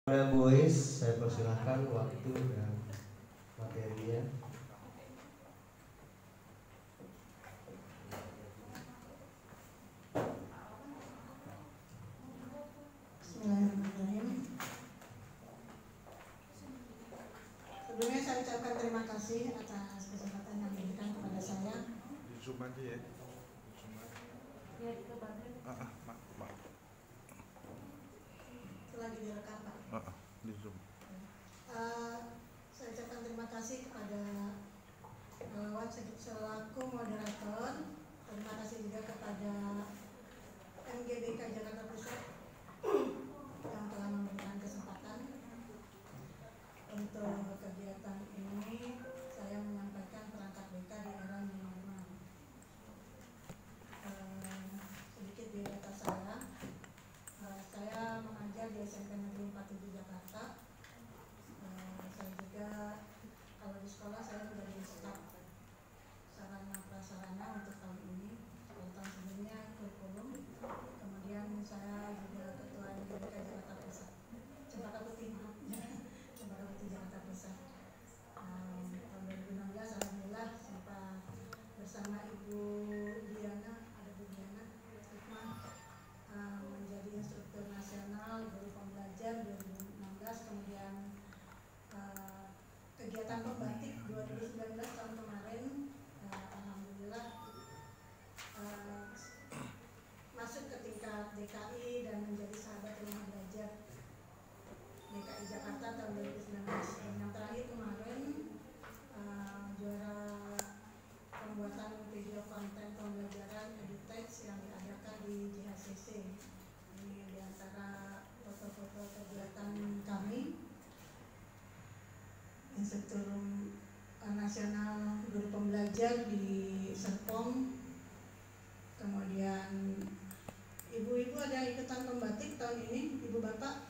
Kepada Boys, saya persilahkan waktu dan materinya. Bismillahirrahmanirrahim. Sebelumnya saya ucapkan terima kasih atas kesempatan yang diberikan kepada saya. Di Zoom aja ya. Di Zoom aja. Maaf. Lagi direkam, Pak. Di Zoom. Saya ucapkan terima kasih kepada Wawan selaku moderator. Terima kasih juga kepada MGBK Jakarta Pusat yang telah memberikan kesempatan untuk kegiatan ini. Saya menyampaikan perangkat BK di era new normal. Sedikit biodata saya mengajar di SMP Negeri 47 Jakarta. Saya juga kalau di sekolah saya menjadi staf sarana prasarana untuk tahun ini. Kalau tahun sebelumnya kurikulum. Kemudian saya juga ketua MGBK Jakarta Pusat. Cempaka Putih Jakarta Pusat. Tahun 2016 alhamdulillah sempat bersama Ibu Diana, ada Bu Diana menjadi instruktur nasional guru pembelajar 2016, kemudian kegiatan pembatik 2019 tahun kemarin alhamdulillah masuk ke tingkat DKI dan menjadi sahabat rumah belajar DKI Jakarta tahun 2019. Dan yang terakhir kemarin juara pembuatan video konten pembelajaran edutech yang diadakan di JHCC. Ini diantara foto-foto kegiatan kami instruktur nasional guru pembelajar di Serpong. Kemudian ibu-ibu ada ikutan pembatik tahun ini, ibu bapak.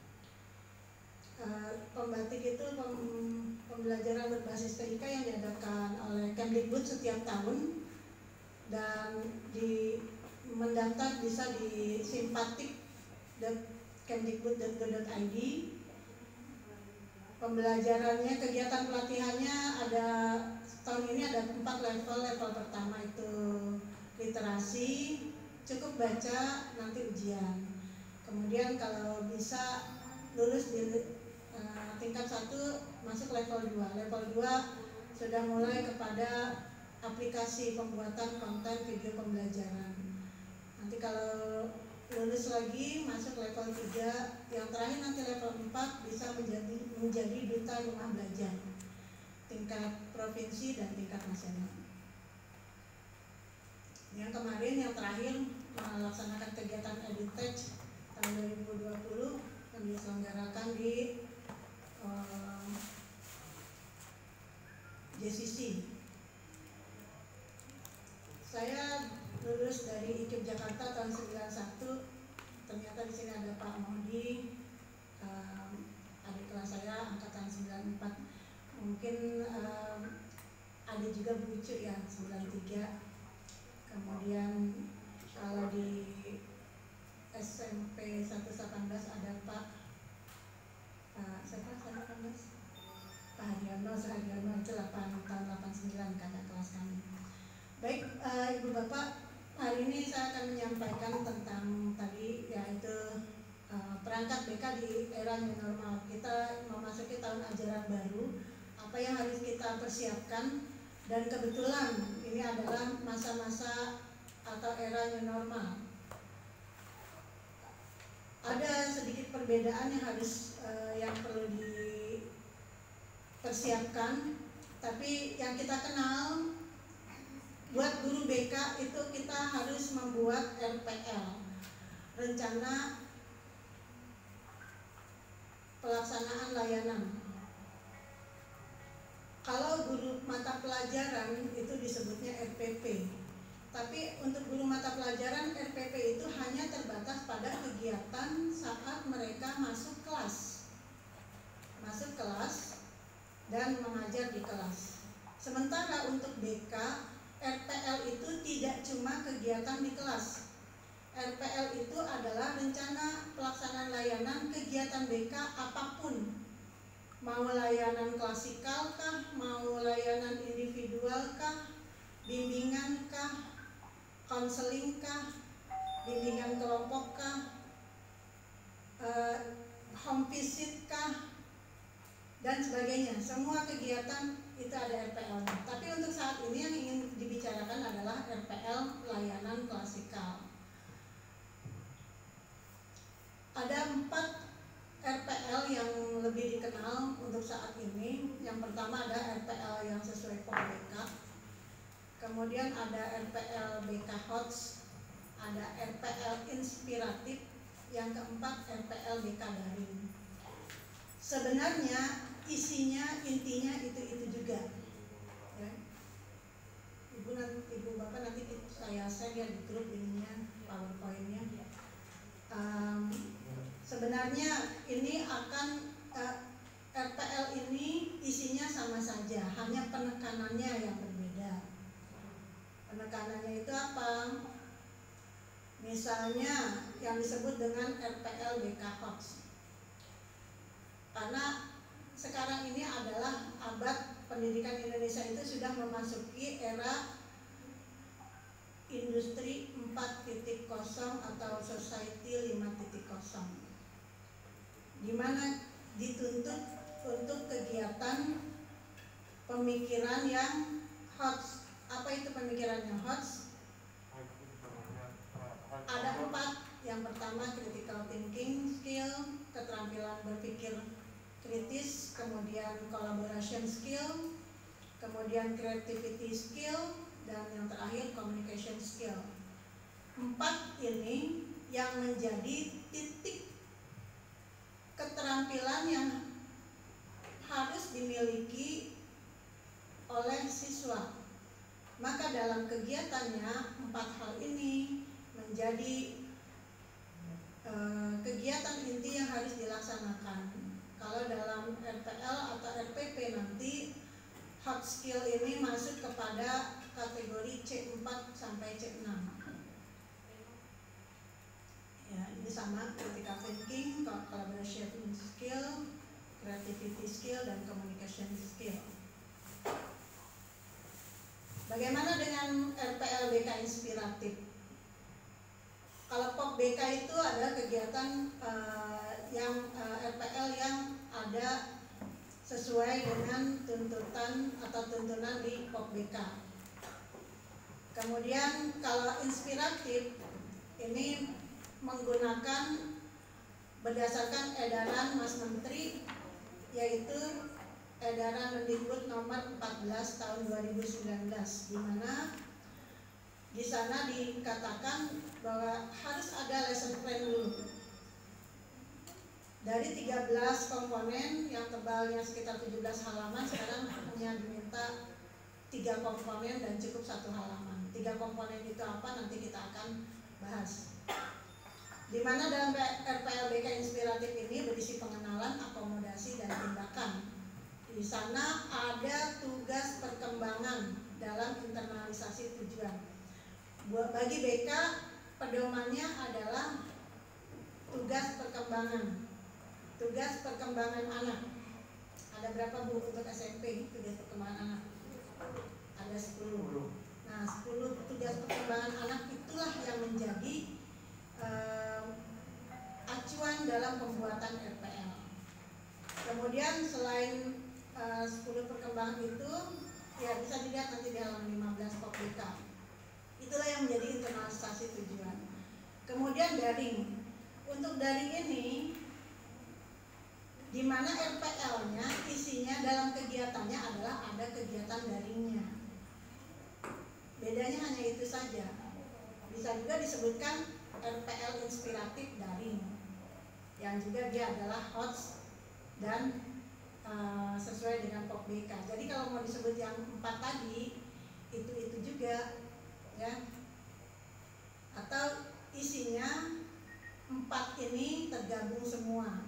Pembatik itu pembelajaran berbasis TIK yang diadakan oleh Kemdikbud setiap tahun dan mendaftar bisa di simpatik.kemdikbud.go.id. Pembelajarannya, kegiatan pelatihannya ada tahun ini ada 4 level. Level pertama itu literasi, cukup baca, nanti ujian. Kemudian kalau bisa lulus di tingkat 1 masuk level 2. Level 2 sudah mulai kepada aplikasi pembuatan konten video pembelajaran. Nanti kalau lulus lagi masuk level 3, yang terakhir nanti level 4 bisa menjadi duta rumah belajar tingkat provinsi dan tingkat nasional. Yang kemarin yang terakhir melaksanakan kegiatan edutech tahun 2020 yang diselenggarakan di JCC. Saya lulus dari IKIP Jakarta tahun 91. Ternyata di sini ada Pak Mohdi, adik kelas saya angkatan 94. Mungkin ada juga Bu Ucu ya 93. Kemudian kalau di SMP 118 ada Pak siapa? Pak Haryono itu 8 tahun 89 kakak kelas kami. Baik, Ibu Bapak, hari ini saya akan menyampaikan tentang tadi yaitu perangkat BK di era new normal. Kita memasuki tahun ajaran baru, apa yang harus kita persiapkan, dan kebetulan ini adalah masa-masa atau era new normal. Ada sedikit perbedaan yang yang perlu dipersiapkan, tapi yang kita kenal buat guru BK itu kita harus membuat RPL, rencana pelaksanaan layanan. Kalau guru mata pelajaran itu disebutnya RPP. Tapi untuk guru mata pelajaran RPP itu hanya terbatas pada kegiatan saat mereka masuk kelas dan mengajar di kelas. Sementara untuk BK, RPL itu tidak cuma kegiatan di kelas, RPL itu adalah rencana pelaksanaan layanan kegiatan BK apapun, mau layanan klasikal kah, mau layanan individual kah, bimbingan kah, konseling kah, bimbingan kelompok kah, home visit kah, dan sebagainya. Semua kegiatan itu ada RPL. Tapi untuk saat ini yang ingin dibicarakan adalah RPL layanan klasikal. Ada 4 RPL yang lebih dikenal untuk saat ini. Yang pertama ada RPL yang sesuai POK-BK, kemudian ada RPL BK HOTS, ada RPL inspiratif, yang keempat RPL BK daring. Sebenarnya intinya itu juga, ya. Ibu bapak nanti saya share di grup ininya, PowerPoint-nya. Sebenarnya ini akan RPL ini isinya sama saja, hanya penekanannya yang berbeda. Penekanannya itu apa? Misalnya yang disebut dengan RPL BK HOTS. Karena sekarang ini adalah abad pendidikan Indonesia itu sudah memasuki era industri 4.0 atau society 5.0, di mana dituntut untuk kegiatan pemikiran yang HOTS. Apa itu pemikiran yang HOTS? Ada 4. Yang pertama critical thinking skill, keterampilan berpikir kritis, kemudian collaboration skill, kemudian creativity skill, dan yang terakhir communication skill. 4 ini yang menjadi titik keterampilan yang harus dimiliki oleh siswa. Maka dalam kegiatannya 4 hal ini menjadi kegiatan inti yang harus dilaksanakan. Kalau dalam RPL atau RPP nanti hard skill ini masuk kepada kategori C4 sampai C6. Ya, ini sama critical thinking, collaboration skill, creativity skill, dan communication skill. Bagaimana dengan RPL BK inspiratif? Kalau POK-BK itu adalah kegiatan RPL yang ada sesuai dengan tuntutan atau tuntunan di POK-BK. Kemudian kalau inspiratif ini menggunakan berdasarkan edaran Mas Menteri, yaitu edaran Mendikbud nomor 14 tahun 2019, di mana di sana dikatakan bahwa harus ada lesson plan dulu. Dari 13 komponen yang tebalnya sekitar 17 halaman, sekarang hanya diminta 3 komponen dan cukup 1 halaman. 3 komponen itu apa nanti kita akan bahas. Di mana dalam RPL BK inspiratif ini berisi pengenalan, akomodasi, dan tindakan. Di sana ada tugas perkembangan dalam internalisasi tujuan. Bagi BK, pedomannya adalah tugas perkembangan. Tugas perkembangan anak. Ada berapa Bu untuk SMP tugas perkembangan anak? Ada 10. Nah, 10 tugas perkembangan anak itulah yang menjadi acuan dalam pembuatan RPL. Kemudian selain 10 perkembangan itu, ya bisa dilihat nanti di halaman 15 POK-BK. Itulah yang menjadi internalisasi tujuan. Kemudian daring. Untuk daring ini, di mana RPL-nya isinya dalam kegiatannya adalah ada kegiatan daringnya. Bedanya hanya itu saja. Bisa juga disebutkan RPL inspiratif daring, yang juga dia adalah HOTS dan sesuai dengan POK-BK. Jadi kalau mau disebut yang 4 tadi, itu juga, ya. Atau isinya 4 ini tergabung semua.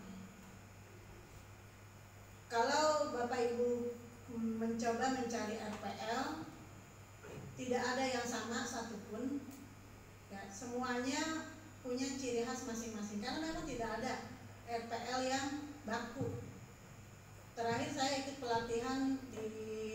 Kalau Bapak Ibu mencoba mencari RPL, tidak ada yang sama satupun, ya, semuanya punya ciri khas masing-masing karena memang tidak ada RPL yang baku. Terakhir saya ikut pelatihan di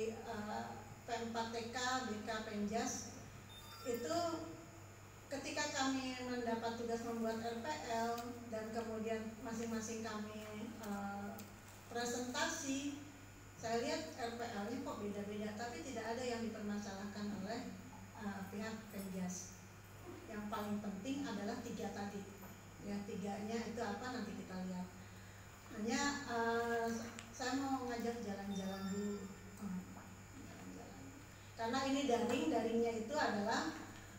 P4TK BK Penjas, itu ketika kami mendapat tugas membuat RPL dan kemudian masing-masing kami presentasi, saya lihat RPL-nya kok beda-beda, tapi tidak ada yang dipermasalahkan oleh pihak Penjas. Yang paling penting adalah 3 tadi, ya 3-nya itu apa nanti kita lihat. Hanya saya mau ngajak jalan-jalan dulu, jalan-jalan. Karena ini daringnya itu adalah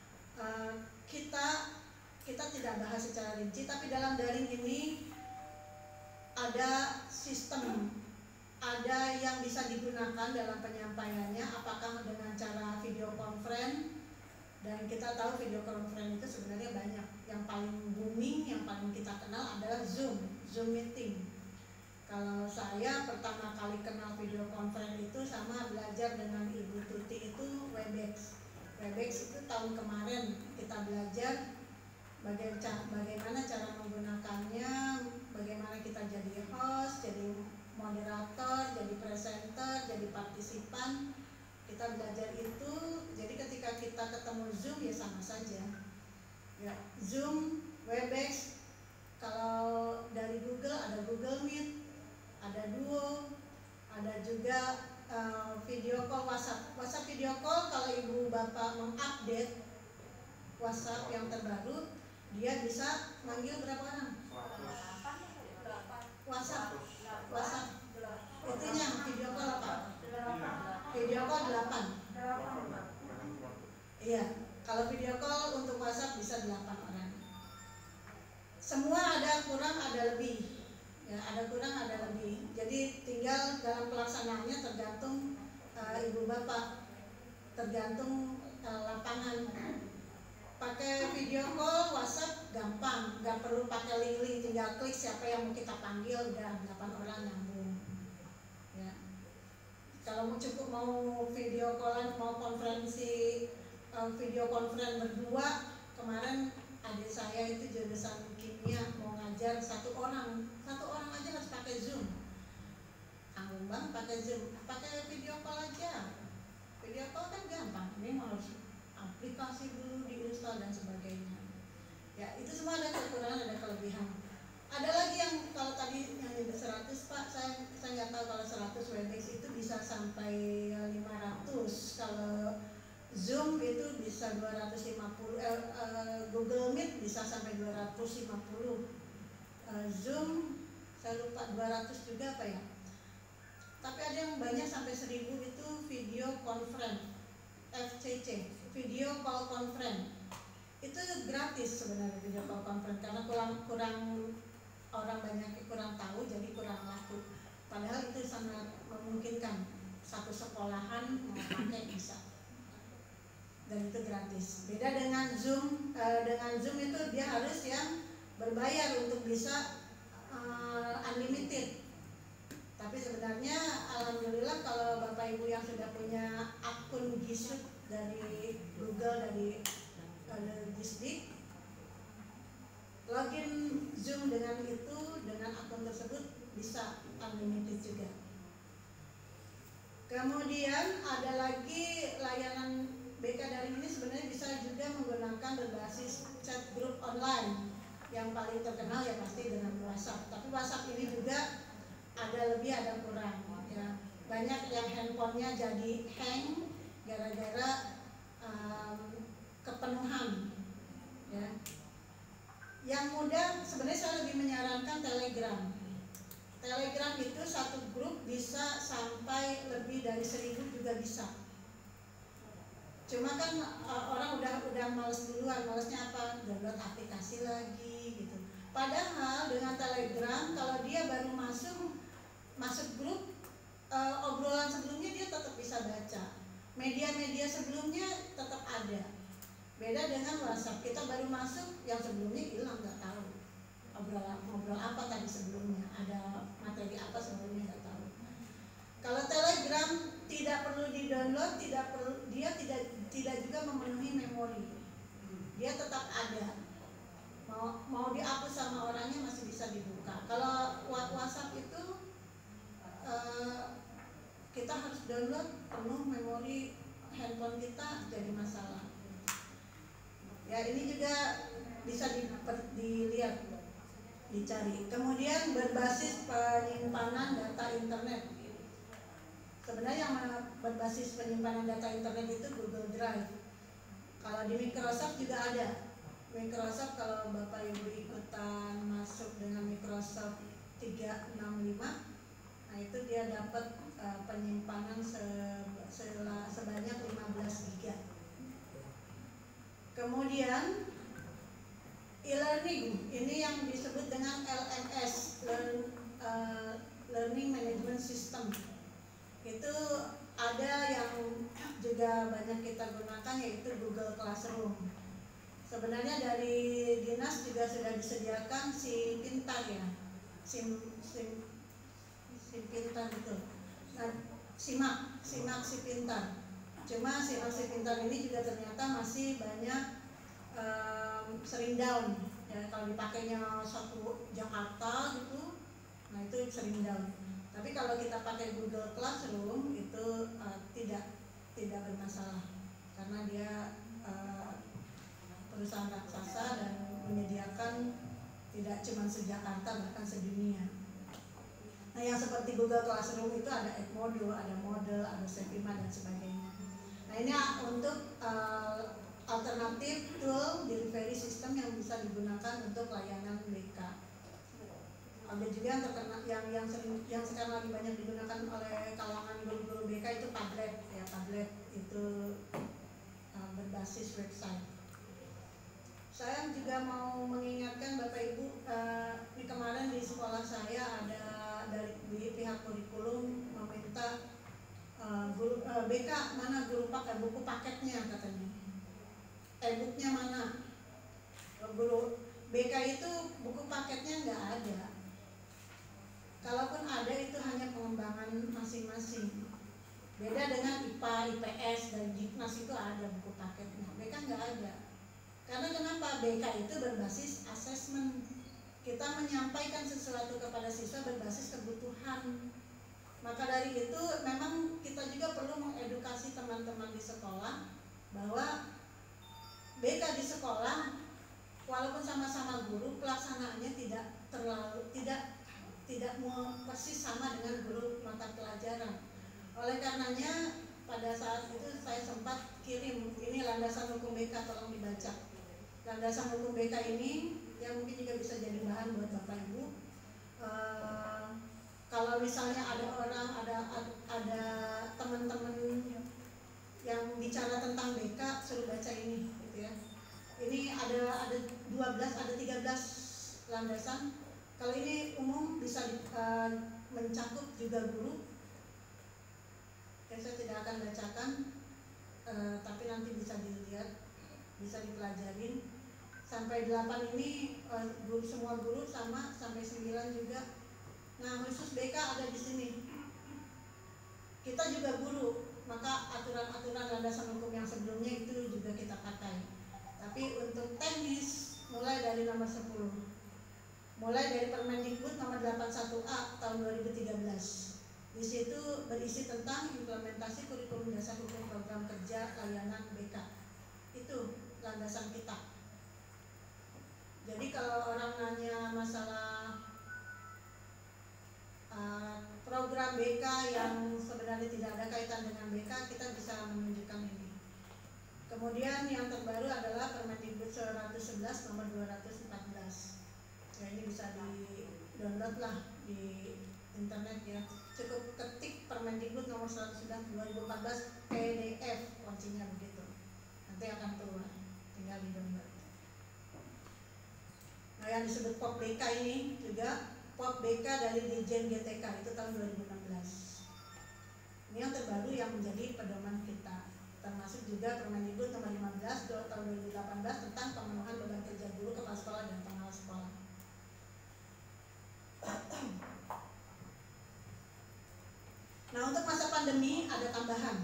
kita tidak bahas secara rinci, tapi dalam daring ini ada sistem, ada yang bisa digunakan dalam penyampaiannya, apakah dengan cara video conference, dan kita tahu video conference itu sebenarnya banyak. Yang paling booming, yang paling kita kenal adalah Zoom meeting. Kalau saya pertama kali kenal video conference itu sama belajar dengan Ibu Tuti itu Webex. Webex itu tahun kemarin kita belajar bagaimana cara menggunakannya, bagaimana kita jadi host, jadi moderator, jadi presenter, jadi partisipan. Kita belajar itu, jadi ketika kita ketemu Zoom ya sama saja. Ya, Zoom, Webex, kalau dari Google ada Google Meet, ada Duo, ada juga video call WhatsApp. WhatsApp video call kalau ibu bapak mengupdate WhatsApp yang terbaru, dia bisa manggil berapa orang? WhatsApp itunya video call apa? Video call 8. Iya, kalau video call untuk WhatsApp bisa 8 orang. Semua ada kurang ada lebih. Ya, ada kurang ada lebih. Jadi tinggal dalam pelaksanaannya tergantung ibu bapak, tergantung lapangan. Pakai video call WhatsApp gampang, nggak perlu pakai link, tinggal klik siapa yang mau kita panggil, udah 8 orang nyambung. Ya. Kalau cukup mau video callan, mau konferensi video conference berdua, kemarin adik saya itu jurusan kimia mau ngajar satu orang aja harus pakai Zoom. Tanggung banget pakai Zoom, pakai video call aja. Video call kan gampang, ini harus aplikasi dulu diinstal dan sebagainya. Ya itu semua ada kekurangan ada kelebihan. Ada lagi yang kalau tadi yang di 100 Pak, saya nggak tahu kalau 100 Webex itu bisa sampai 500. Kalau Zoom itu bisa 250, Google Meet bisa sampai 250. Zoom saya lupa 200 juga apa ya. Tapi ada yang banyak sampai 1000 itu video conference, FCC, video call conference. Itu gratis sebenarnya video call conference karena kurang orang banyak kurang tahu jadi kurang laku. Padahal itu sangat memungkinkan satu sekolahan mau pakai bisa. Dan itu gratis. Beda dengan Zoom itu dia harus yang berbayar untuk bisa unlimited. Tapi sebenarnya alhamdulillah kalau Bapak Ibu yang sudah punya akun G Suite dari Google, dari Gisdik, login Zoom dengan itu, dengan akun tersebut bisa unlimited juga. Kemudian ada lagi layanan BK Daring ini sebenarnya bisa juga menggunakan berbasis chat group online. Yang paling terkenal ya pasti dengan WhatsApp. Tapi WhatsApp ini juga ada lebih ada kurang. Ya. Banyak yang handphonenya jadi hang gara-gara kepenuhan. Ya. Yang mudah sebenarnya saya lebih menyarankan Telegram. Telegram itu satu grup bisa sampai lebih dari 1000 juga bisa. Cuma kan orang udah males duluan, malesnya apa? Download aplikasi lagi gitu. Padahal dengan Telegram kalau dia baru masuk grup, obrolan sebelumnya dia tetap bisa baca. Media-media sebelumnya tetap ada. Beda dengan WhatsApp, kita baru masuk, yang sebelumnya hilang nggak tahu. Ngobrol apa tadi sebelumnya, ada materi apa sebelumnya nggak tahu. Kalau Telegram tidak perlu di-download, dia tidak juga memenuhi memori. Dia tetap ada. Mau harus download penuh memori handphone kita, jadi masalah. Ya, ini juga bisa dilihat, dicari. Kemudian berbasis penyimpanan data internet. Sebenarnya yang berbasis penyimpanan data internet itu Google Drive. Kalau di Microsoft juga ada. Microsoft, kalau Bapak Ibu ikutan masuk dengan Microsoft 365, nah itu dia dapat penyimpanan sebanyak 15 GB. Kemudian e-learning, ini yang disebut dengan LMS, Learning Management System. Itu ada yang juga banyak kita gunakan, yaitu Google Classroom. Sebenarnya dari dinas juga sudah disediakan SIM pintar ya, SIM pintar itu. Nah, simak SIM pintar. Cuma SIM pintar ini juga ternyata masih banyak sering down. Ya, kalau dipakainya satu Jakarta gitu, nah itu sering down. Tapi kalau kita pakai Google Classroom itu tidak bermasalah, karena dia perusahaan raksasa dan menyediakan tidak cuma se-Jakarta, bahkan sedunia. Nah, yang seperti Google Classroom itu ada Edmodo, ada Moodle, ada Sepima dan sebagainya. Nah, ini untuk alternatif tool delivery system yang bisa digunakan untuk layanan BK. Ada juga yang terkena, yang sekarang lagi banyak digunakan oleh kalangan guru-guru BK itu Padlet ya. Padlet itu berbasis website. Saya juga mau mengingatkan Bapak Ibu, ini kemarin di sekolah saya ada dari pihak kurikulum meminta BK mana buku paketnya katanya, e-booknya mana. Guru BK itu buku paketnya nggak ada. Kalaupun ada itu hanya pengembangan masing-masing. Beda dengan IPA, IPS dan Jiknas itu ada buku paketnya. BK nggak ada. Karena kenapa? BK itu berbasis asesmen. Kita menyampaikan sesuatu kepada siswa berbasis kebutuhan. Maka dari itu memang kita juga perlu mengedukasi teman-teman di sekolah bahwa BK di sekolah walaupun sama-sama guru, pelaksanaannya tidak mau persis sama dengan guru mata pelajaran. Oleh karenanya pada saat itu saya sempat kirim ini landasan hukum BK, tolong dibaca. Landasan hukum BK ini yang mungkin juga bisa jadi bahan buat Bapak Ibu. Kalau misalnya ada orang, ada teman-teman yang bicara tentang BK, suruh baca ini, gitu ya. Ini ada 13 landasan. Kalau ini umum bisa mencakup juga guru. Saya tidak akan bacakan, tapi nanti bisa dilihat, bisa dipelajarin. Sampai 8 ini semua guru sama, sampai 9 juga. Nah, khusus BK ada di sini. Kita juga guru, maka aturan-aturan landasan hukum yang sebelumnya itu juga kita pakai. Tapi untuk teknis mulai dari nomor 10. Mulai dari Permendikbud nomor 81A tahun 2013. Di situ berisi tentang implementasi kurikulum dasar hukum program kerja layanan BK. Itu landasan kita. Jadi kalau orang nanya masalah program BK yang sebenarnya tidak ada kaitan dengan BK, kita bisa menunjukkan ini. Kemudian yang terbaru adalah Permendikbud 111 nomor 214. Ya, ini bisa di-download lah di internet ya. Cukup ketik Permendikbud nomor 111 2014 PDF, kuncinya begitu. Nanti akan keluar, tinggal di-download. Nah, yang disebut POP BK ini juga POP BK dari Dirjen GTK itu tahun 2016. Ini yang terbaru yang menjadi pedoman kita. Termasuk juga Permendikbud nomor 15 tahun 2018 tentang pemenuhan beban kerja guru, kepala sekolah dan pengawas sekolah. Nah, untuk masa pandemi ada tambahan.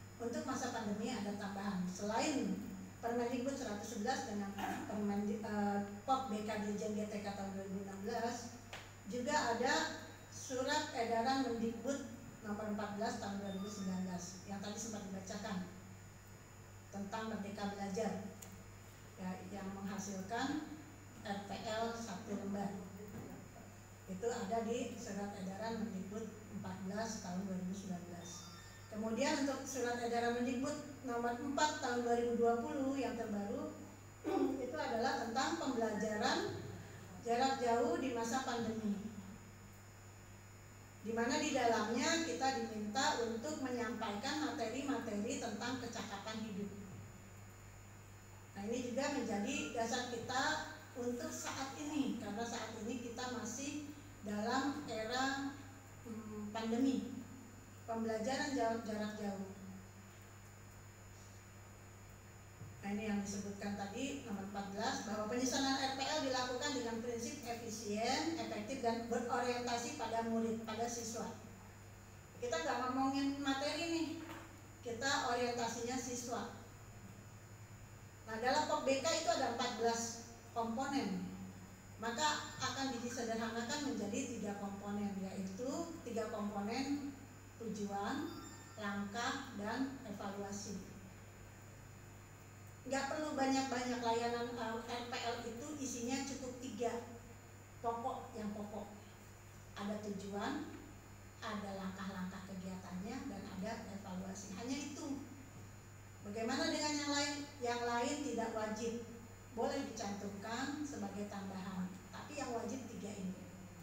Selain Permendikbud 111 dengan POP BK Dirjen GTK tahun 2016, juga ada Surat Edaran Mendikbud nomor 14 tahun 2019 yang tadi sempat dibacakan tentang Merdeka Belajar ya, yang menghasilkan RPL 1 lembar. Itu ada di surat edaran Mendikbud 14 tahun 2019. Kemudian untuk surat edaran Mendikbud nomor 4 tahun 2020 yang terbaru itu adalah tentang pembelajaran jarak jauh di masa pandemi, di mana di dalamnya kita diminta untuk menyampaikan materi-materi tentang kecakapan hidup. Nah, ini juga menjadi dasar kita untuk saat ini, karena saat ini kita masih dalam era pandemi, pembelajaran jarak jauh. Nah, ini yang disebutkan tadi nomor 14, bahwa penyusunan RPL dilakukan dengan prinsip efisien, efektif, dan berorientasi pada murid, pada siswa. Kita nggak ngomongin materi nih, kita orientasinya siswa. Nah, dalam POK BK itu ada 14 komponen, maka akan disederhanakan menjadi 3 komponen, yaitu 3 komponen tujuan, langkah, dan evaluasi. Nggak perlu banyak-banyak layanan RPL itu isinya cukup 3 pokok yang pokok. Ada tujuan, ada langkah-langkah kegiatannya, dan ada evaluasi. Hanya itu. Bagaimana dengan yang lain? Yang lain tidak wajib, boleh dicantumkan sebagai tambahan, tapi yang wajib 3 ini.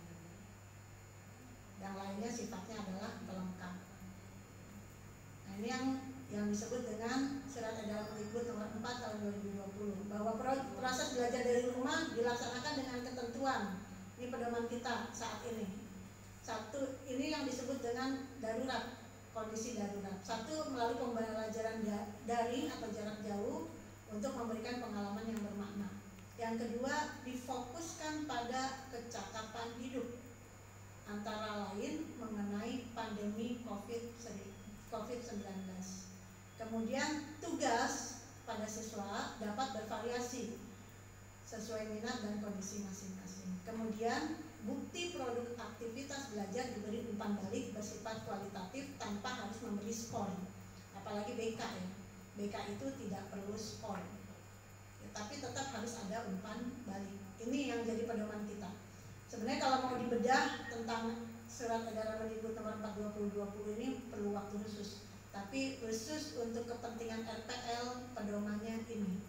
Yang lainnya sifatnya adalah pelengkap. Nah, ini yang disebut dengan surat edaran Mendikbud nomor 4 tahun 2020, bahwa proses belajar dari rumah dilaksanakan dengan ketentuan. Ini pedoman kita saat ini. 1, ini yang disebut dengan darurat, kondisi darurat. 1, melalui pembelajaran daring atau jarak jauh untuk memberikan pengalaman yang bermakna. Yang kedua, difokuskan pada kecakapan hidup, antara lain mengenai pandemi COVID-19. Kemudian tugas pada siswa dapat bervariasi sesuai minat dan kondisi masing-masing. Kemudian bukti produk aktivitas belajar diberi umpan balik bersifat kualitatif tanpa harus memberi skor. Apalagi BK ya. BK itu tidak perlu skor. Ya, tapi tetap harus ada umpan balik. Ini yang jadi pedoman kita. Sebenarnya kalau mau dibedah tentang surat edaran Mendikbud nomor 4 2020 ini perlu waktu khusus. Tapi khusus untuk kepentingan RPL pedomannya ini.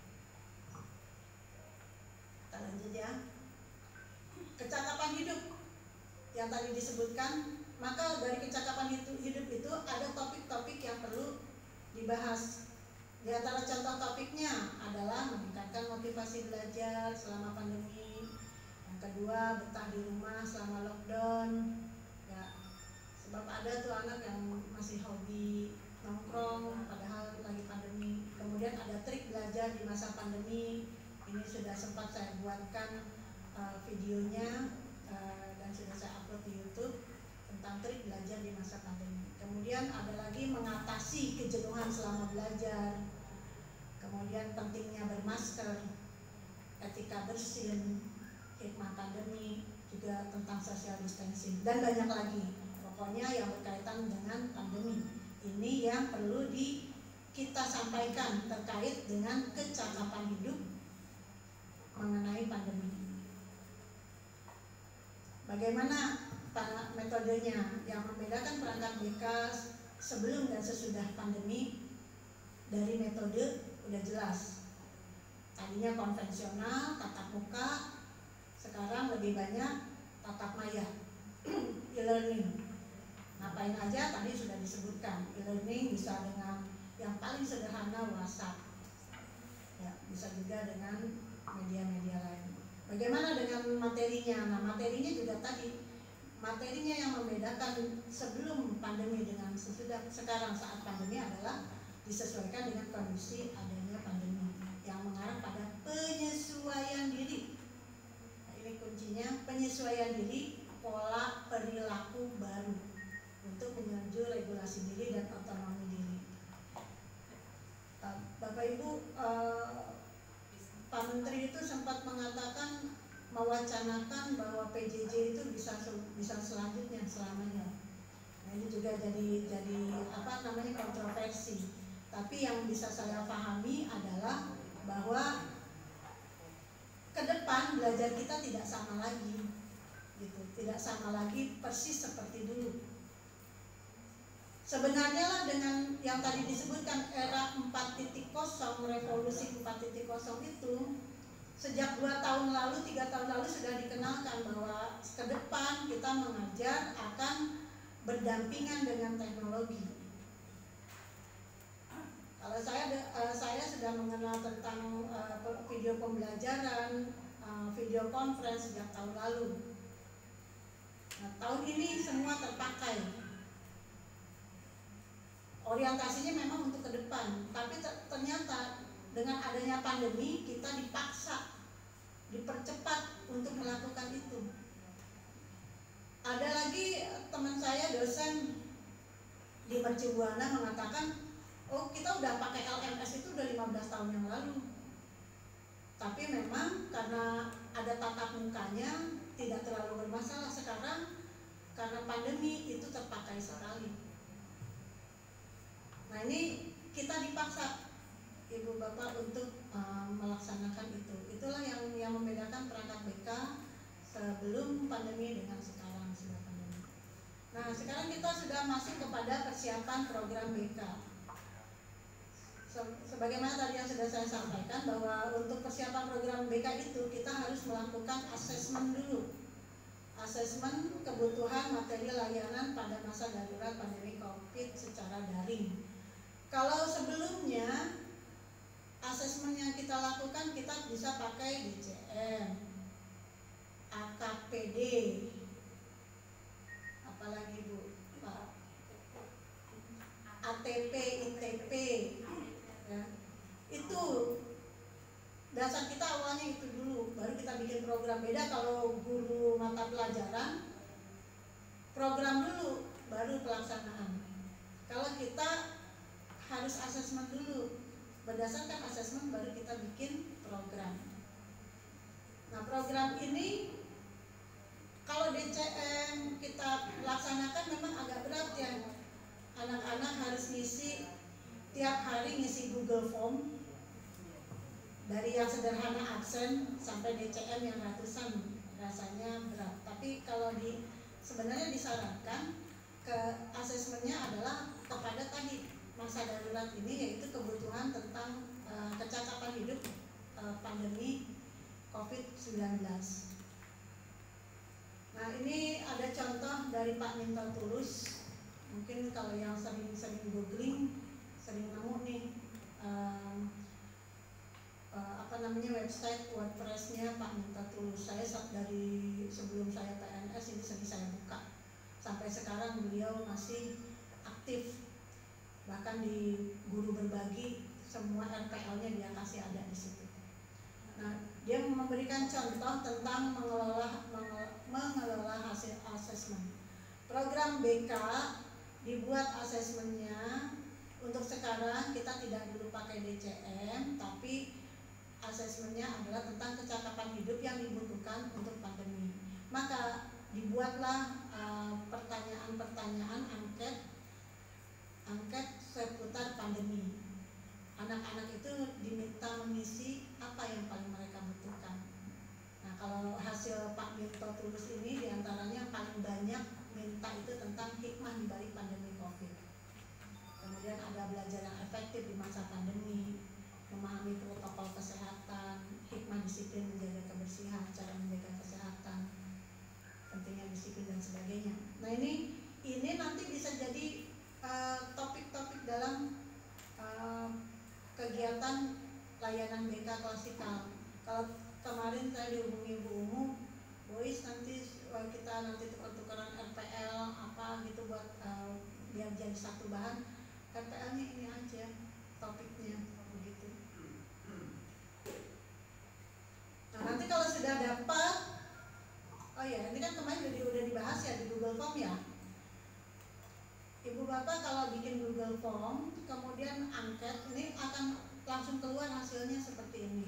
Kita lanjut ya. Kecakapan hidup yang tadi disebutkan, maka dari kecakapan hidup itu ada topik-topik yang perlu dibahas. Di antara contoh topiknya adalah meningkatkan motivasi belajar selama pandemi. Yang kedua, betah di rumah selama lockdown. Ya, sebab ada tuh anak yang masih hobi nongkrong padahal lagi pandemi. Kemudian ada trik belajar di masa pandemi. Ini sudah sempat saya buatkan videonya dan sudah saya upload di YouTube tentang trik belajar di masa pandemi. Kemudian ada lagi mengatasi kejenuhan selama belajar. Kemudian pentingnya bermasker, etika bersin, hikmah pandemi, juga tentang social distancing, dan banyak lagi. Pokoknya yang berkaitan dengan pandemi. Ini yang perlu kita sampaikan terkait dengan kecakapan hidup mengenai pandemi. Bagaimana metodenya? Yang membedakan perangkat BK sebelum dan sesudah pandemi dari metode udah jelas. Tadinya konvensional, tatap muka, sekarang lebih banyak tatap maya, e-learning. Ngapain aja tadi sudah disebutkan. E-learning bisa dengan yang paling sederhana WhatsApp, ya, bisa juga dengan media-media lain. Bagaimana dengan materinya? Nah, materinya juga tadi, materinya yang membedakan sebelum pandemi dengan sesudah sekarang saat pandemi adalah disesuaikan dengan kondisi adanya pandemi yang mengarah pada penyesuaian diri. Nah, ini kuncinya, penyesuaian diri, pola perilaku baru untuk menuju regulasi diri dan otonomi diri. Bapak Ibu, Pak Menteri itu sempat mengatakan mewacanakan bahwa PJJ itu bisa selanjutnya selamanya. Nah, ini juga namanya kontroversi. Tapi yang bisa saya pahami adalah bahwa ke depan belajar kita tidak sama lagi, gitu, tidak sama lagi persis seperti dulu. Sebenarnya lah dengan yang tadi disebutkan era 4.0, revolusi 4.0 itu sejak 2 tahun lalu, 3 tahun lalu sudah dikenalkan bahwa ke depan kita mengajar akan berdampingan dengan teknologi. Kalau saya sudah mengenal tentang video pembelajaran, video conference sejak tahun lalu. Nah, tahun ini semua terpakai. Orientasinya memang untuk ke depan, tapi ternyata dengan adanya pandemi kita dipaksa, dipercepat untuk melakukan itu. Ada lagi teman saya dosen di Mercu Buana mengatakan, oh kita udah pakai LMS itu udah 15 tahun yang lalu. Tapi memang karena ada tatap mukanya tidak terlalu bermasalah. Sekarang karena pandemi itu terpakai sekali. Nah ini kita dipaksa Ibu Bapak untuk melaksanakan itu. Itulah yang membedakan perangkat BK sebelum pandemi dengan sekarang sudah pandemi. Nah sekarang kita sudah masuk kepada persiapan program BK. Sebagaimana tadi yang sudah saya sampaikan bahwa untuk persiapan program BK itu kita harus melakukan asesmen dulu. Asesmen kebutuhan materi layanan pada masa darurat pandemi COVID secara daring. Kalau sebelumnya asesmen yang kita lakukan kita bisa pakai DCM, AKPD, apalagi Bu, ATP, ITP, ya. Itu dasar kita awalnya itu dulu, baru kita bikin program. Beda kalau guru mata pelajaran, program dulu, baru pelaksanaan. Kalau kita harus asesmen dulu, berdasarkan asesmen baru kita bikin program. Nah program ini kalau DCM kita laksanakan memang agak berat ya. Anak-anak harus ngisi tiap hari, ngisi Google Form, dari yang sederhana absen sampai DCM yang ratusan, rasanya berat. Tapi kalau sebenarnya disarankan ke asesmennya adalah kepada tadi masa darurat ini, yaitu kebutuhan tentang kecakapan hidup pandemi COVID-19. Nah ini ada contoh dari Pak Minto Tulus. Mungkin kalau yang sering googling, sering nemu nih website WordPress-nya Pak Minto Tulus. Saya dari sebelum saya PNS ini sering saya buka. Sampai sekarang beliau masih aktif. Bahkan di Guru Berbagi semua RPL-nya dia kasih ada di situ. Nah, dia memberikan contoh tentang mengelola hasil asesmen. Program BK dibuat asesmennya untuk sekarang kita tidak dulu pakai DCM, tapi asesmennya adalah tentang kecakapan hidup yang dibutuhkan untuk pandemi. Maka dibuatlah pertanyaan-pertanyaan angket seputar pandemi. Anak-anak itu diminta mengisi apa yang paling mereka butuhkan. Nah kalau hasil Pak Minto Tulus ini diantaranya paling banyak minta itu tentang hikmah di balik pandemi COVID. Kemudian ada belajar yang efektif di masa pandemi, memahami protokol kesehatan, hikmah disiplin menjaga kebersihan, cara menjaga kesehatan, pentingnya disiplin dan sebagainya. Nah ini nanti bisa jadi topik-topik dalam kegiatan layanan BK klasikal. Kalau kemarin saya dihubungi Bu Umu, Bois nanti kita tukar-tukaran RPL apa gitu buat biar jadi satu bahan. RPL-nya ini aja topiknya begitu. Nah nanti kalau sudah dapat, oh ya ini kan kemarin udah dibahas ya di Google Form ya. Ibu Bapak kalau bikin Google Form kemudian angket, ini akan langsung keluar hasilnya seperti ini.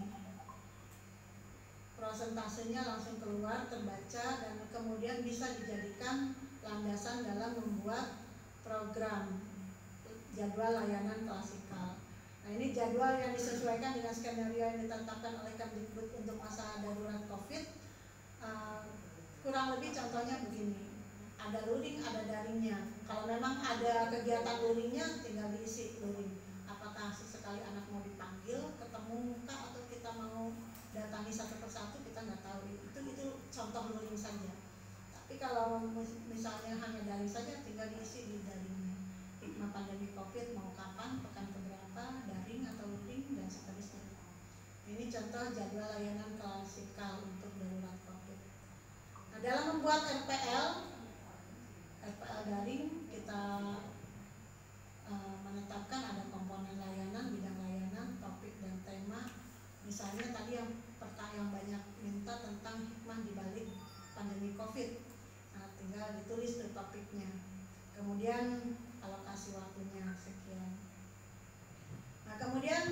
Prosentasenya langsung keluar, terbaca, dan kemudian bisa dijadikan landasan dalam membuat program. jadwal layanan klasikal. Nah, ini jadwal yang disesuaikan dengan skenario yang ditetapkan oleh Kemdikbud untuk masa darurat COVID. Kurang lebih contohnya begini, ada luring, ada daringnya. Kalau memang ada kegiatan luringnya, tinggal diisi luring. Apakah sesekali anak mau dipanggil, ketemu muka, atau kita mau datangi satu persatu, kita nggak tahu. Itu contoh luring saja. Tapi kalau misalnya hanya daring saja, tinggal diisi di daringnya. Hikmah pandemi COVID mau kapan, pekan keberapa, daring atau luring, dan seterusnya. Ini contoh jadwal layanan klasikal untuk darurat COVID. Nah, dalam membuat RPL daring, kita menetapkan ada komponen layanan, bidang layanan, topik dan tema. Misalnya tadi yang banyak minta tentang hikmah dibalik pandemi COVID. Nah, tinggal ditulis tuh topiknya. Kemudian alokasi waktunya sekian. Nah, kemudian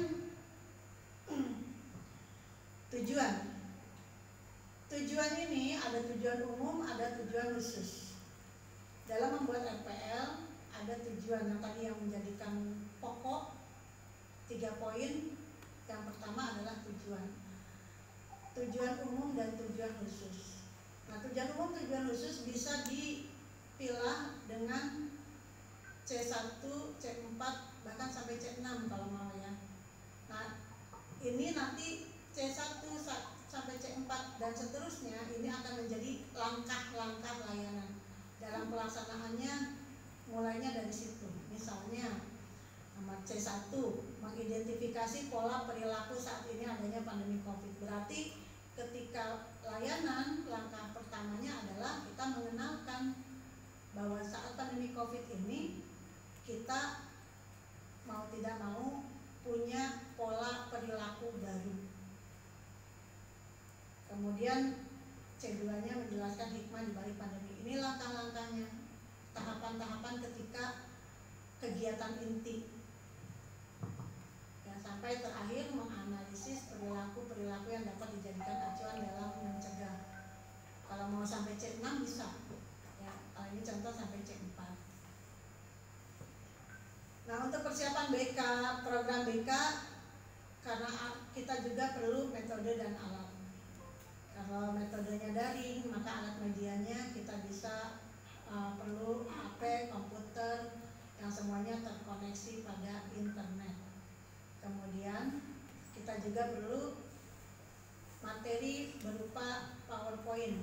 tujuan. Tujuan ini ada tujuan umum, ada tujuan khusus. Dalam membuat RPL ada tujuan yang tadi yang menjadikan pokok 3 poin. Yang pertama adalah tujuan umum dan tujuan khusus. Nah, tujuan umum, tujuan khusus bisa dipilah dengan C1, C4, bahkan sampai C6 kalau mau ya. Nah, ini nanti C1 sampai C4 dan seterusnya ini akan menjadi langkah-langkah layanan. Dalam pelaksanaannya mulainya dari situ. Misalnya nomor C1, mengidentifikasi pola perilaku saat ini adanya pandemi COVID. Berarti ketika layanan, langkah pertamanya adalah kita mengenalkan bahwa saat pandemi COVID ini kita mau tidak mau punya pola perilaku baru. Kemudian C2-nya menjelaskan hikmah di balik pandemi. Ini langkah-langkahnya, tahapan-tahapan ketika kegiatan inti. Ya, sampai terakhir menganalisis perilaku-perilaku yang dapat dijadikan acuan dalam mencegah. Kalau mau sampai C6 bisa. Ya, ini contoh sampai C4. Nah, untuk persiapan BK, program BK, karena kita juga perlu metode dan alat. Kalau metodenya daring, maka alat medianya kita bisa perlu HP, komputer, yang semuanya terkoneksi pada internet. Kemudian kita juga perlu materi berupa PowerPoint.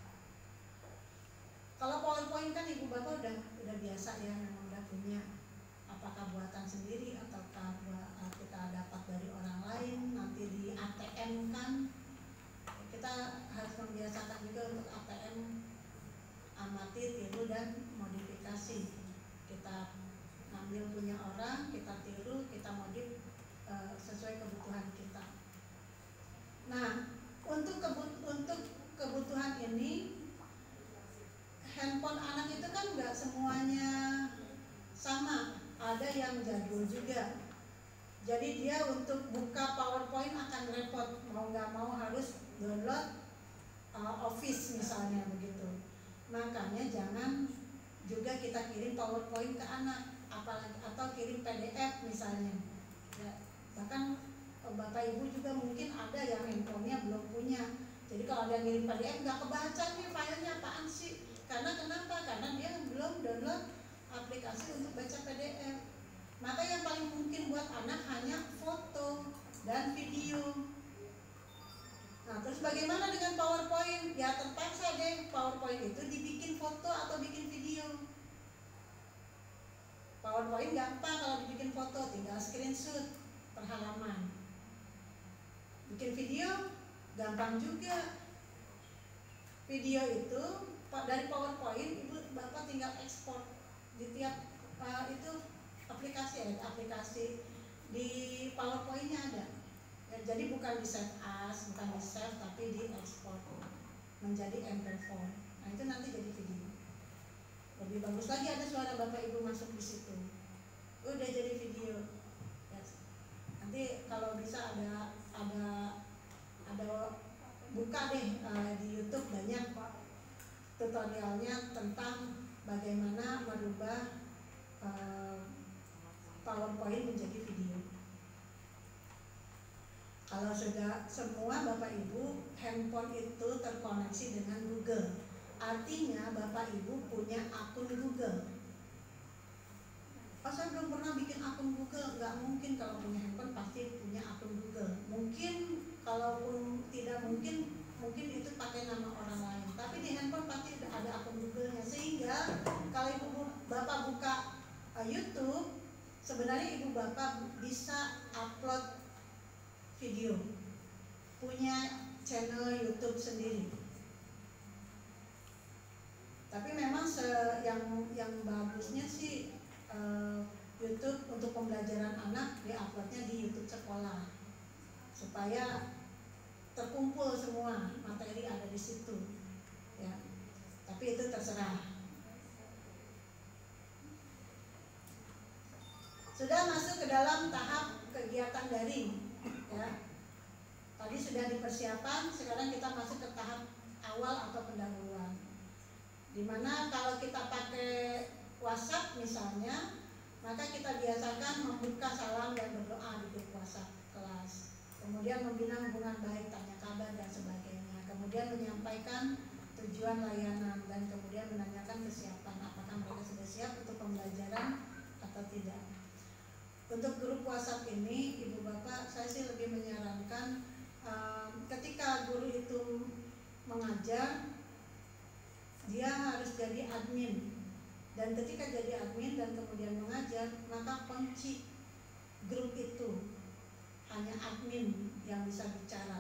Kalau PowerPoint kan ibu bapak udah biasa ya, memang udah punya. Apakah buatan sendiri ataukah kita dapat dari orang lain, nanti di ATM kan. Kita harus membiasakan juga untuk ATM, amati, tiru, dan modifikasi. Kita ambil punya orang, kita tiru, kita modif sesuai kebutuhan kita. Nah, untuk kebutuhan ini, handphone anak itu kan nggak semuanya sama, ada yang jadul juga. Jadi dia untuk buka PowerPoint akan repot, mau nggak mau harus download Office misalnya begitu. Makanya jangan juga kita kirim PowerPoint ke anak, apalagi atau kirim PDF misalnya. Ya, bahkan bapak ibu juga mungkin ada yang handphonenya belum punya. Jadi kalau ada yang ngirim PDF nggak kebaca nih filenya apaan sih? Karena kenapa? Karena dia belum download aplikasi untuk baca PDF. Maka yang paling mungkin buat anak hanya foto dan video. Nah, terus bagaimana dengan PowerPoint? Ya terpaksa deh PowerPoint itu dibikin foto atau bikin video. PowerPoint gampang kalau dibikin foto, tinggal screenshot per halaman. Bikin video gampang juga. Video itu dari PowerPoint ibu bapak tinggal ekspor di tiap itu aplikasi di PowerPoint-nya ada. Ya, jadi bukan di save as, bukan di save, tapi di ekspor menjadi MP4. Nah, itu nanti jadi video. Lebih bagus lagi ada suara bapak ibu masuk di situ. Udah jadi video. Ya, nanti kalau bisa ada buka deh di YouTube banyak tutorialnya tentang bagaimana merubah PowerPoint menjadi video. Kalau sudah semua Bapak Ibu handphone itu terkoneksi dengan Google, artinya Bapak Ibu punya akun Google. Oh, saya belum pernah bikin akun Google. Nggak mungkin, kalau punya handphone pasti punya akun Google. Mungkin kalaupun tidak mungkin itu pakai nama orang lain. Tapi di handphone pasti ada akun Google-nya. Sehingga kalau Ibu Bapak buka YouTube, sebenarnya Ibu Bapak bisa upload video, punya channel YouTube sendiri. Tapi memang yang bagusnya sih YouTube untuk pembelajaran anak diuploadnya di YouTube sekolah supaya terkumpul semua materi ada di situ, ya. Tapi itu terserah. Sudah masuk ke dalam tahap kegiatan daring, ya. Tadi sudah dipersiapkan, sekarang kita masuk ke tahap awal atau pendahuluan. Dimana kalau kita pakai WhatsApp misalnya, maka kita biasakan membuka salam dan berdoa di grup WhatsApp kelas. Kemudian membina hubungan baik, tanya kabar dan sebagainya. Kemudian menyampaikan tujuan layanan dan kemudian menanyakan kesiapan, apakah mereka sudah siap untuk pembelajaran atau tidak. Untuk grup WhatsApp ini, Ibu Bapak, saya sih lebih menyarankan ketika guru itu mengajar, dia harus jadi admin. Dan ketika jadi admin dan kemudian mengajar, maka kunci grup itu hanya admin yang bisa bicara.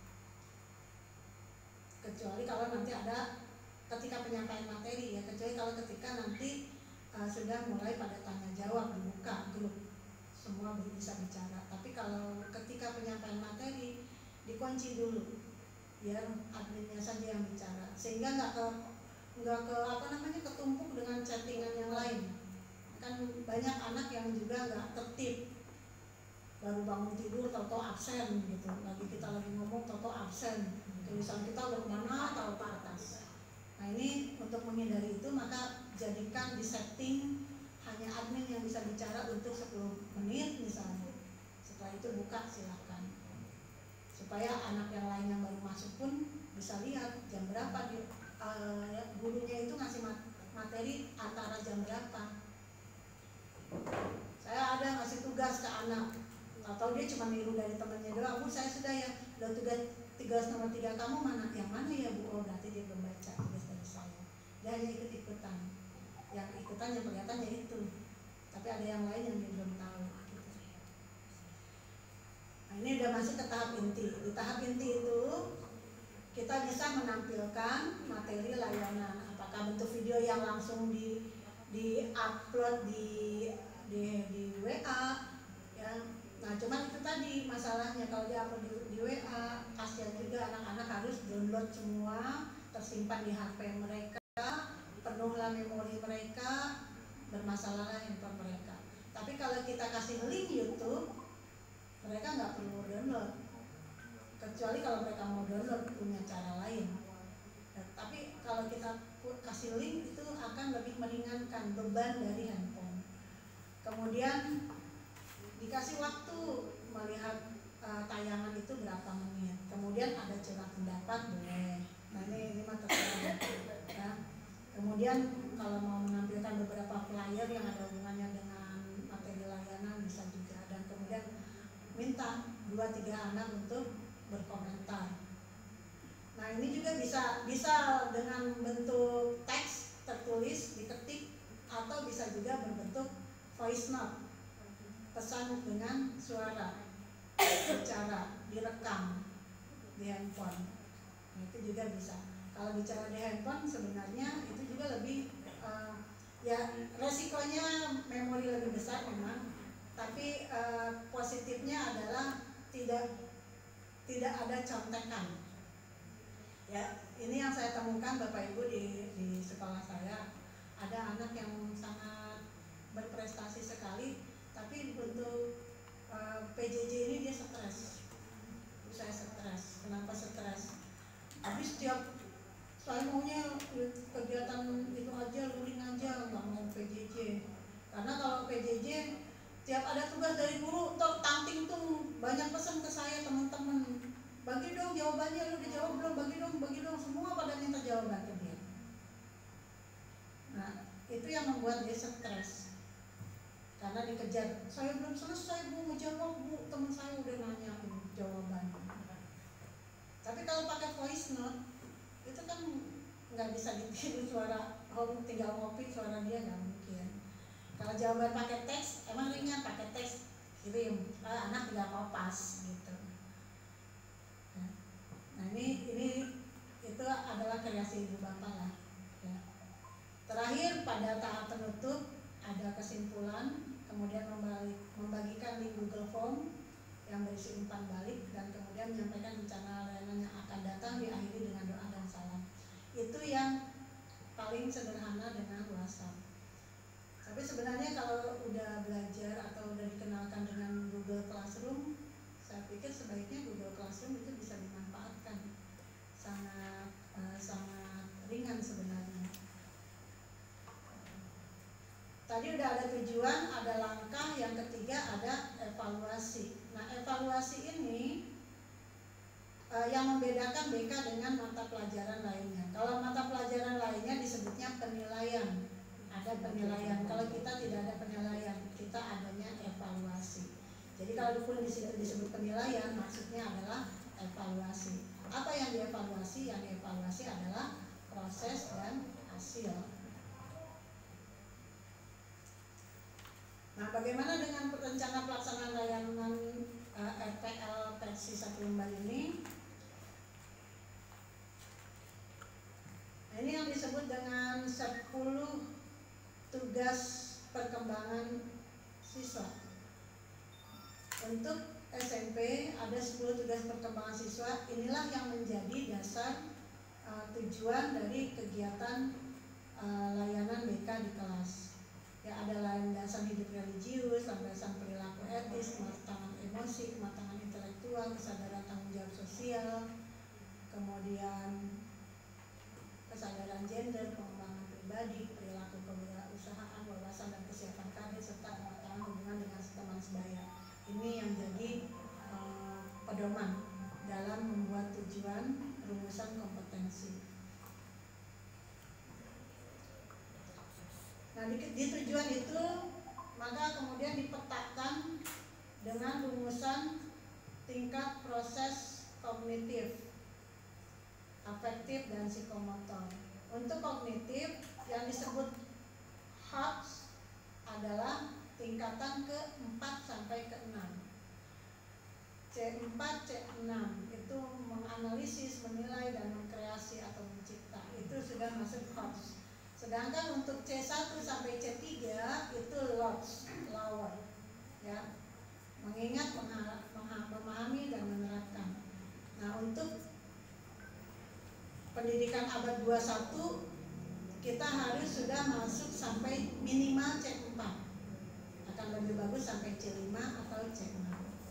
Kecuali kalau nanti ada ketika penyampaian materi, ya, kecuali kalau ketika nanti sudah mulai pada tanya jawab, dibuka grup, semua bisa bicara. Tapi kalau ketika penyampaian materi, dikunci dulu, biar adminnya saja yang bicara, sehingga nggak ketumpuk dengan chattingan yang lain. Kan banyak anak yang juga nggak tertib, baru bangun tidur tahu-tahu absen gitu, kita lagi ngomong tahu-tahu absen, tulisan kita udah mana tahu ke atas. Nah, ini untuk menghindari itu, maka jadikan di setting hanya admin yang bisa bicara untuk 10 menit misalnya. Setelah itu buka silakan, supaya anak yang lain yang baru masuk pun bisa lihat jam berapa gurunya itu ngasih materi antara jam berapa. Saya ada ngasih tugas ke anak, atau dia cuma niru dari temannya doang. Bu, saya sudah ya, udah tugas nomor 3 kamu mana? Yang mana ya Bu? Oh, berarti dia belum baca tugas dari saya. Dia hanya ikut-ikutan. Yang ikutan yang kelihatannya itu, tapi ada yang lain yang dia belum tahu. Nah, ini udah masuk ke tahap inti. Di tahap inti itu kita bisa menampilkan materi layanan, apakah bentuk video yang langsung di-upload di WA, ya. Nah, cuman itu tadi masalahnya, kalau di-upload di WA, kasihan juga anak-anak harus download semua, tersimpan di HP mereka, penuhlah memori mereka, bermasalahlah handphone mereka. Tapi kalau kita kasih link YouTube, mereka nggak perlu download. Kecuali kalau mereka mau download, punya cara lain. Nah, tapi kalau kita kasih link itu akan lebih meringankan beban dari handphone. Kemudian dikasih waktu melihat tayangan itu berapa menit. Kemudian ada curhat pendapat boleh. Nah, ini mah terserah. Ya. Kemudian kalau mau menampilkan beberapa flyer yang ada hubungannya dengan materi layanan bisa juga. Dan kemudian minta 2-3 anak untuk berkomentar. Nah, ini juga bisa dengan bentuk teks tertulis diketik, atau bisa juga berbentuk voice note, pesan dengan suara bicara direkam di handphone. Nah, itu juga bisa. Kalau bicara di handphone sebenarnya itu juga lebih ya resikonya memori lebih besar memang, tapi positifnya adalah tidak ada contekan. Ya, ini yang saya temukan Bapak Ibu di sekolah saya. Ada anak yang sangat berprestasi sekali, tapi bentuk PJJ ini dia stres. Saya stres. Kenapa stres? Habis setiap saya maunya kegiatan itu aja, luring aja, nggak mau PJJ. Karena kalau PJJ Tiap ada tugas dari guru, tangting tuh banyak pesan ke saya teman-teman. Bagi dong jawabannya, lu dijawab belum? Bagi dong. Semua pada minta jawaban ke dia. Nah, itu yang membuat dia stres. Karena dikejar, saya belum selesai bu, ngejawab bu, teman saya udah nanya jawabannya. Tapi kalau pakai voice note, itu kan nggak bisa ditiru suara, tinggal ngopi suara dia nggak mungkin. Kalau jawaban pakai teks, emang ringan pakai teks, kirim, anak tinggal kopas gitu. Nah ini itu adalah kreasi ibu bapak lah. Ya. Terakhir pada tahap penutup ada kesimpulan, kemudian membagikan link Google Form yang berisi umpan balik dan kemudian menyampaikan rencana layanan yang akan datang, diakhiri dengan doa dan salam. Itu yang paling sederhana dengan WhatsApp. Tapi sebenarnya kalau udah belajar atau udah dikenalkan dengan Google Classroom, saya pikir sebaiknya Google Classroom itu bisa dimanfaatkan. Sangat ringan sebenarnya. Tadi udah ada tujuan, ada langkah, yang ketiga ada evaluasi. Nah, evaluasi ini yang membedakan BK dengan mata pelajaran lainnya. Kalau mata pelajaran lainnya disebutnya penilaian. Ada penilaian. Kalau kita tidak ada penilaian, kita adanya evaluasi. Jadi kalau pun di situ disebut penilaian, maksudnya adalah evaluasi. Apa yang dievaluasi? Yang dievaluasi adalah proses dan hasil. Nah, bagaimana dengan rencana pelaksanaan layanan RPL versi 1 lembar ini? Nah, ini yang disebut dengan 10 tugas perkembangan siswa. Untuk SMP ada 10 tugas perkembangan siswa. Inilah yang menjadi dasar tujuan dari kegiatan layanan BK di kelas. Ya, ada landasan hidup religius, landasan perilaku etis, kematangan emosi, kematangan intelektual, kesadaran tanggung jawab sosial, kemudian kesadaran gender, pengembangan pribadi, perilaku kewirausahaan, wawasan dan kesiapan karir, serta kematangan hubungan dengan teman sebaya. Ini yang jadi pedoman dalam membuat tujuan rumusan kompetensi. Nah, di tujuan itu maka kemudian dipetakan dengan rumusan tingkat proses kognitif, afektif, dan psikomotor. Untuk kognitif yang disebut HAPS adalah tingkatan ke-4 sampai ke-6. C4, C6 itu menganalisis, menilai, dan mengkreasi atau mencipta. Itu sudah masuk HAPS. Sedangkan untuk C1 sampai C3 itu LOTS, lower, ya, mengingat, memahami, dan menerapkan. Nah, untuk pendidikan abad 21 kita harus sudah masuk sampai minimal C4. Akan lebih bagus sampai C5 atau C6.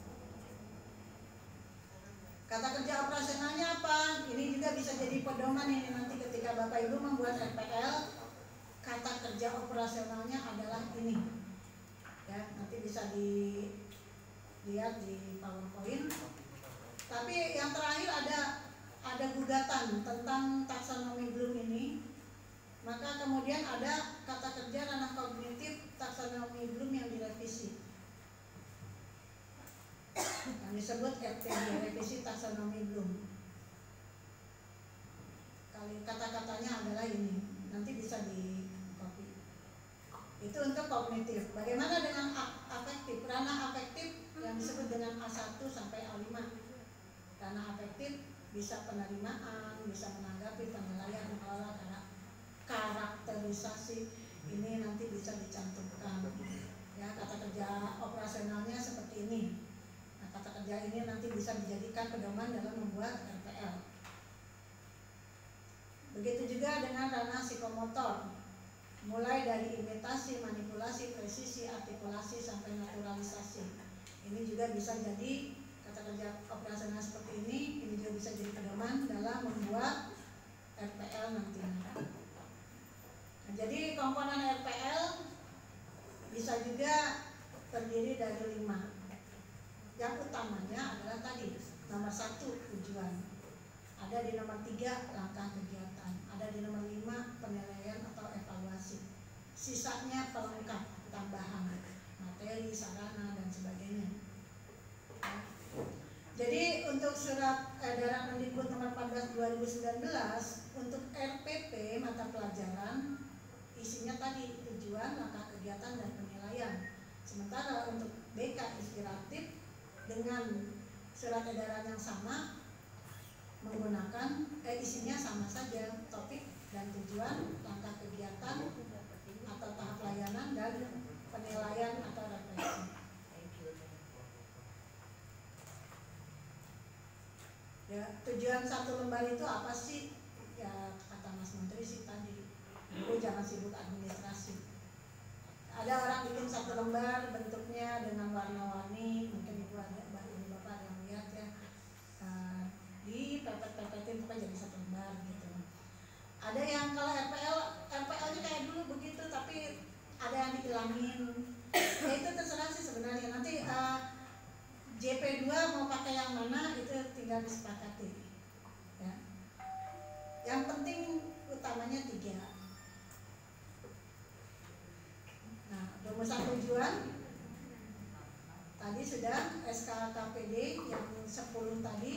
Kata kerja operasionalnya apa? Ini juga bisa jadi pedoman ini nanti ketika Bapak Ibu membuat RPL. Kata kerja operasionalnya adalah ini. Ya, nanti bisa dilihat di PowerPoint. Tapi yang terakhir ada gugatan tentang taksonomi Bloom ini. Maka kemudian ada kata kerja ranah kognitif taksonomi Bloom yang direvisi. Yang disebut RTB, revisi taksonomi Bloom. Kata-katanya adalah ini. Nanti bisa di copy. Itu untuk kognitif. Bagaimana dengan afektif? Ranah afektif yang disebut dengan A1 sampai A5. Ranah afektif bisa penerimaan, bisa menanggapi, penilaian, mengelola, karakterisasi. Ini nanti bisa dicantumkan. Ya, kata kerja operasionalnya seperti ini. Nah, kata kerja ini nanti bisa dijadikan pedoman dalam membuat RPL. Begitu juga dengan ranah psikomotor, mulai dari imitasi, manipulasi, presisi, artikulasi, sampai naturalisasi. Ini juga bisa jadi kata kerja operasional seperti ini juga bisa jadi pedoman dalam membuat RPL nantinya. Nah, jadi komponen RPL bisa juga terdiri dari 5. Yang utamanya adalah tadi nomor 1 tujuan, ada di nomor 3 langkah kegiatan, ada di nomor 5 penilaian atau evaluasi, sisanya pelengkap tambahan materi, sarana dan sebagainya. Jadi untuk surat edaran Mendikbud nomor 14 2019 untuk RPP mata pelajaran isinya tadi tujuan, langkah kegiatan dan penilaian. Sementara untuk BK inspiratif dengan surat edaran yang sama menggunakan isinya sama saja, topik dan tujuan, langkah kegiatan atau tahap layanan dan penilaian atau refleksi. Ya, tujuan 1 lembar itu apa sih? Ya kata Mas Menteri sih tadi, Ibu jangan sibuk administrasi. Ada orang bikin 1 lembar bentuknya dengan warna-warni, mungkin Ibu ada, Bapak ada yang lihat ya, di pepet-pepetin pokoknya jadi 1 lembar gitu. Ada yang kalau RPL-nya kayak dulu begitu, tapi ada yang dihilangin. Ya itu terserah sih sebenarnya. Nanti JP2 mau pakai yang mana itu tinggal disepakati. Ya. Yang penting utamanya 3. Nah, rumusan tujuan tadi sudah SKKPD yang 10 tadi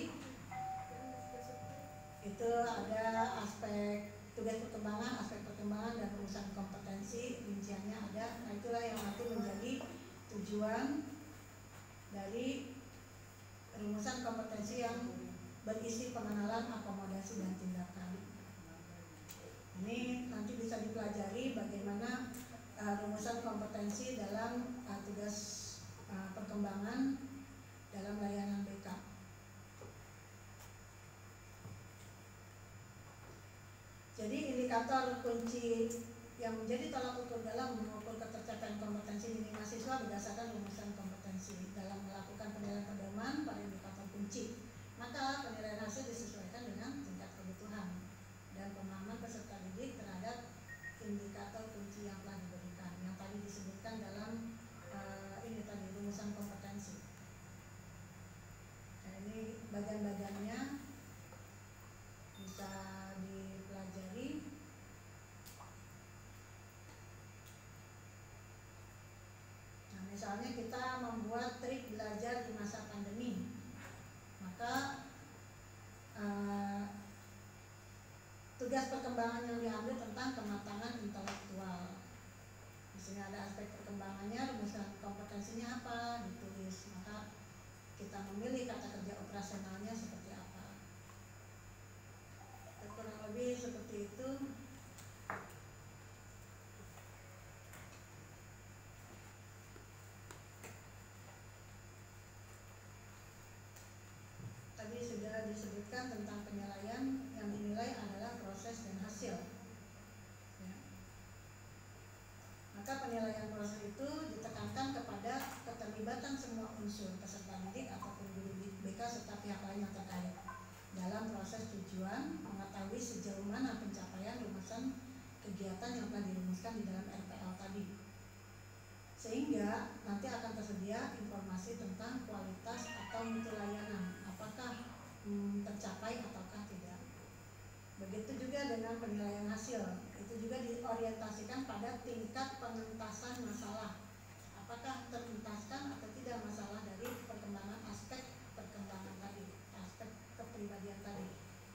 itu ada aspek tugas perkembangan, aspek perkembangan dan rumusan kompetensi, rinciannya ada. Nah itulah yang nanti menjadi tujuan dari rumusan kompetensi yang berisi pengenalan, akomodasi dan tindakan. Ini nanti bisa dipelajari bagaimana rumusan kompetensi dalam tugas perkembangan dalam layanan BK. Jadi indikator kunci yang menjadi tolak ukur dalam mengukur ketercapaian kompetensi dini mahasiswa berdasarkan rumusan kompetensi dalam melakukan penilaian pedoman pada indikator kunci. Maka penilaian hasil disesuaikan dengan tingkat kebutuhan dan pemahaman peserta didik terhadap indikator kunci yang telah diberikan, yang tadi disebutkan dalam ini tadi rumusan kompetensi. Nah, ini bagian-bagiannya bisa dipelajari. Nah, misalnya kita membuat trik belajar di masa pandemi, maka tugas perkembangan yang diambil tentang kematangan intelektual. Di sini ada aspek perkembangannya, rumusan kompetensinya apa ditulis, maka kita memilih kata kerja operasionalnya seperti apa. Kurang lebih seperti itu. Tadi sudah disebutkan tentang penilaian, yang dinilai adalah proses dan hasil. Ya. Maka penilaian proses itu ditekankan kepada keterlibatan semua unsur peserta didik ataupun guru BK serta pihak lain yang terkait dalam proses tujuan, mengetahui sejauh mana pencapaian rumusan kegiatan yang telah dirumuskan di dalam RPL tadi, sehingga nanti akan tersedia informasi tentang kualitas atau mutu layanan, apakah tercapai ataukah tidak. Begitu juga dengan penilaian hasil, itu juga diorientasikan pada tingkat pengentasan masalah, apakah terentaskan atau tidak masalah dari perkembangan aspek perkembangan tadi, aspek kepribadian tadi.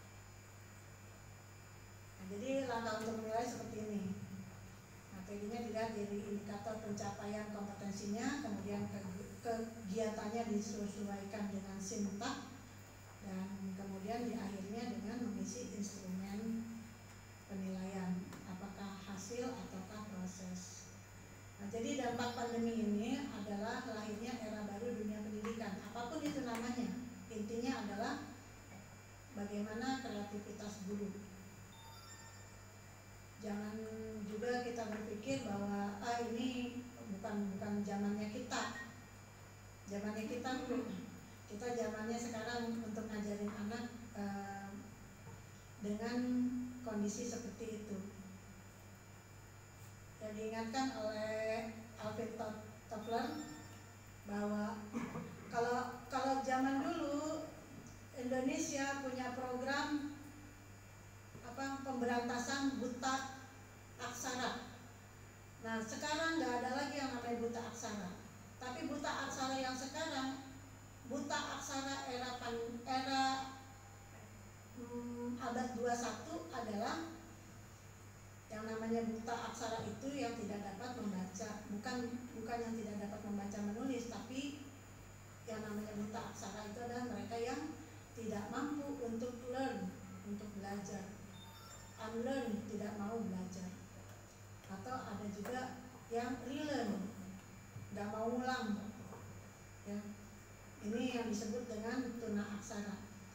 Nah, jadi langkah untuk menilai seperti ini. Materinya dilihat dari indikator pencapaian kompetensinya, kemudian kegiatannya disesuaikan dengan sintak, dan kemudian di akhirnya dengan mengisi instrumen penilaian, apakah hasil ataukah proses. Nah, jadi dampak pandemi ini adalah lahirnya era baru dunia pendidikan, apapun itu namanya. Intinya adalah bagaimana kreativitas guru. Jangan juga kita berpikir bahwa ini bukan zamannya kita. Zamannya kita kita zamannya sekarang untuk ngajarin anak dengan kondisi seperti itu. Yang diingatkan oleh Alfred Toffler Nah, sekarang nggak ada lagi yang namanya buta aksara. Tapi buta aksara yang sekarang, buta aksara abad 21 adalah yang namanya buta aksara itu yang tidak dapat membaca, bukan yang tidak dapat membaca menulis, tapi yang namanya buta aksara itu adalah mereka yang tidak mampu untuk learn, untuk belajar, unlearn, tidak mau belajar. Atau ada juga yang relearn, nggak mau ulang, ya. Ini yang disebut dengan tuna aksara.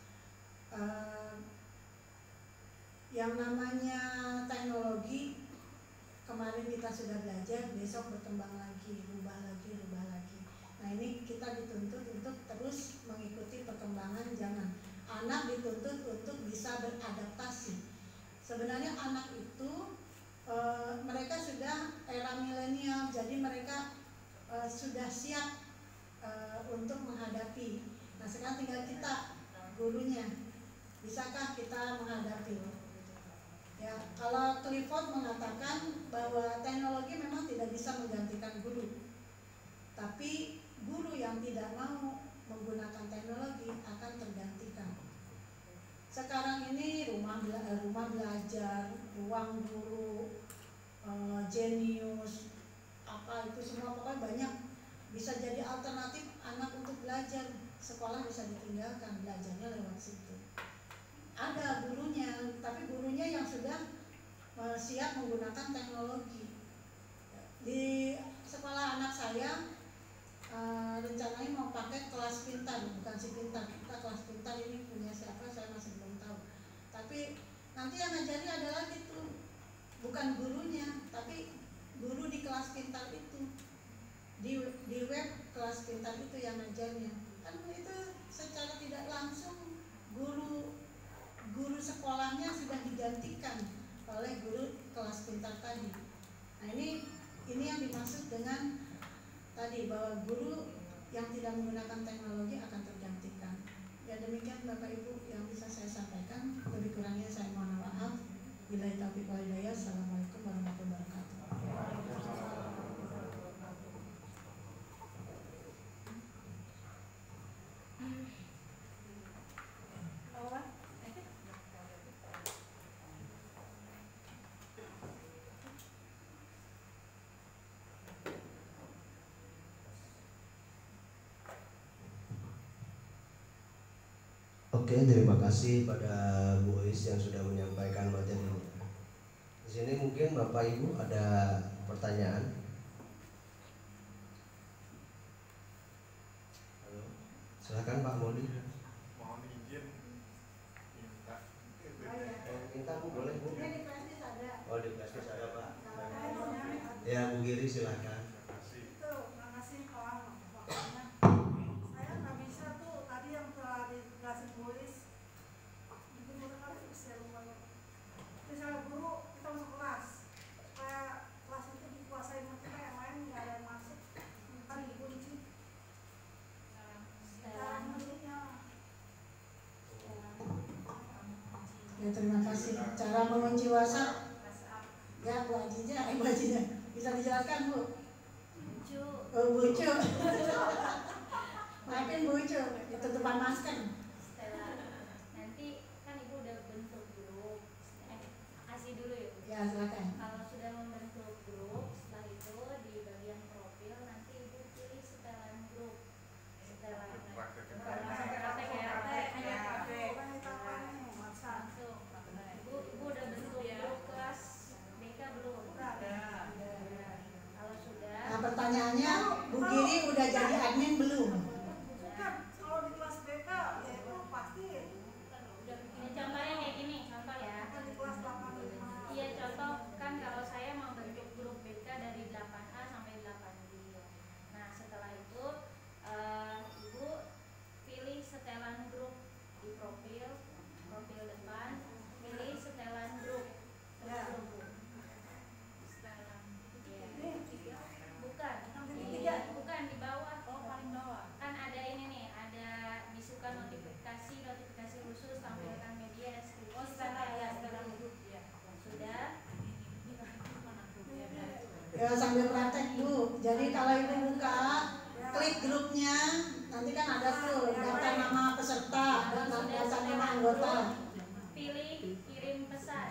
Yang namanya teknologi, kemarin kita sudah belajar, besok berkembang lagi, rubah lagi. Nah, ini kita dituntut untuk terus mengikuti perkembangan zaman. Anak dituntut untuk bisa beradaptasi. Sebenarnya anak itu mereka sudah era milenial, jadi mereka sudah siap untuk menghadapi. Nah, sekarang tinggal kita, gurunya, bisakah kita menghadapi? Ya, kalau Clifford mengatakan bahwa teknologi memang tidak bisa menggantikan guru, tapi guru yang tidak mau menggunakan teknologi akan tergantikan. Sekarang ini rumah belajar, ruang guru, Genius, apa itu semua, pokoknya banyak bisa jadi alternatif anak untuk belajar. Sekolah bisa ditinggalkan, belajarnya lewat situ. Ada gurunya, tapi gurunya yang sudah siap menggunakan teknologi. Di sekolah anak saya rencananya mau pakai kelas pintar, bukan si pintar. Kita kelas pintar ini punya siapa saya masih belum tahu. Tapi nanti yang ngajari adalah gitu, bukan gurunya, tapi guru di kelas pintar itu, di web kelas pintar itu yang ngajarnya. Kan itu secara tidak langsung guru sekolahnya sudah digantikan oleh guru kelas pintar tadi. Nah, ini yang dimaksud dengan tadi, bahwa guru yang tidak menggunakan teknologi akan tergantikan. Ya, demikian Bapak Ibu yang bisa saya sampaikan. Lebih kurangnya saya mohon maaf. Billahi taufiq wal hidayah. Assalamualaikum warahmatullahi wabarakatuh. Oke, terima kasih pada Bu Ois yang sudah menyampaikan materinya. Di sini mungkin Bapak Ibu ada pertanyaan. Halo, silakan Pak Moli. Mohon izin minta. Minta Bu, boleh Bu. Ini di plastis ada. Oh, di plastis ada Pak. Ya, Bu Giri silakan. Ya, terima kasih. Cara mengunci WhatsApp, ya Bu Hajinya, bisa dijelaskan Bu? Bucu. Maafin bucu, ditutupan masker. Nanti kan Ibu udah bentuk grup, kasih dulu ya Bu. Ya, silakan. Kalau sudah membentuk grup, setelah itu di bagian profil nanti Ibu pilih setelan grup, setelan Praktek ya. Langsung. Ibu udah bentuk grup kelas BK belum? Kalau sudah. Nah, pertanyaannya, Bu Giri udah jadi admin belum? Kalau di kelas BK ya itu pasti Contohnya kayak gini, contoh ya. di kelas 85. Iya, contoh kan kalau Ya sambil praktek Bu. Jadi kalau Ibu buka, klik grupnya, nanti kan ada tuh daftar nama peserta dan daftar nama anggota. Pilih kirim pesan.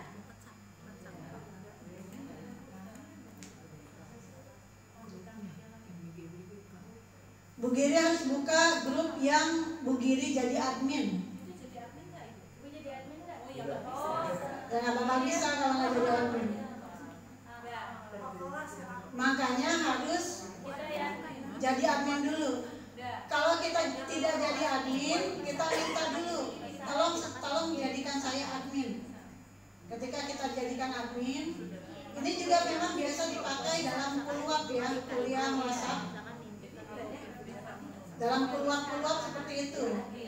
Bu Giri harus buka grup yang Bu Giri jadi admin. Ibu jadi admin nggak? Oh iya. Dan apa bisa kalau nggak jadi admin? Makanya harus jadi admin dulu. Kalau kita tidak jadi admin, kita minta dulu, tolong jadikan saya admin. Ketika kita jadikan admin, ini juga memang biasa dipakai dalam keluar ya, kuliah WhatsApp. Dalam keluar seperti itu.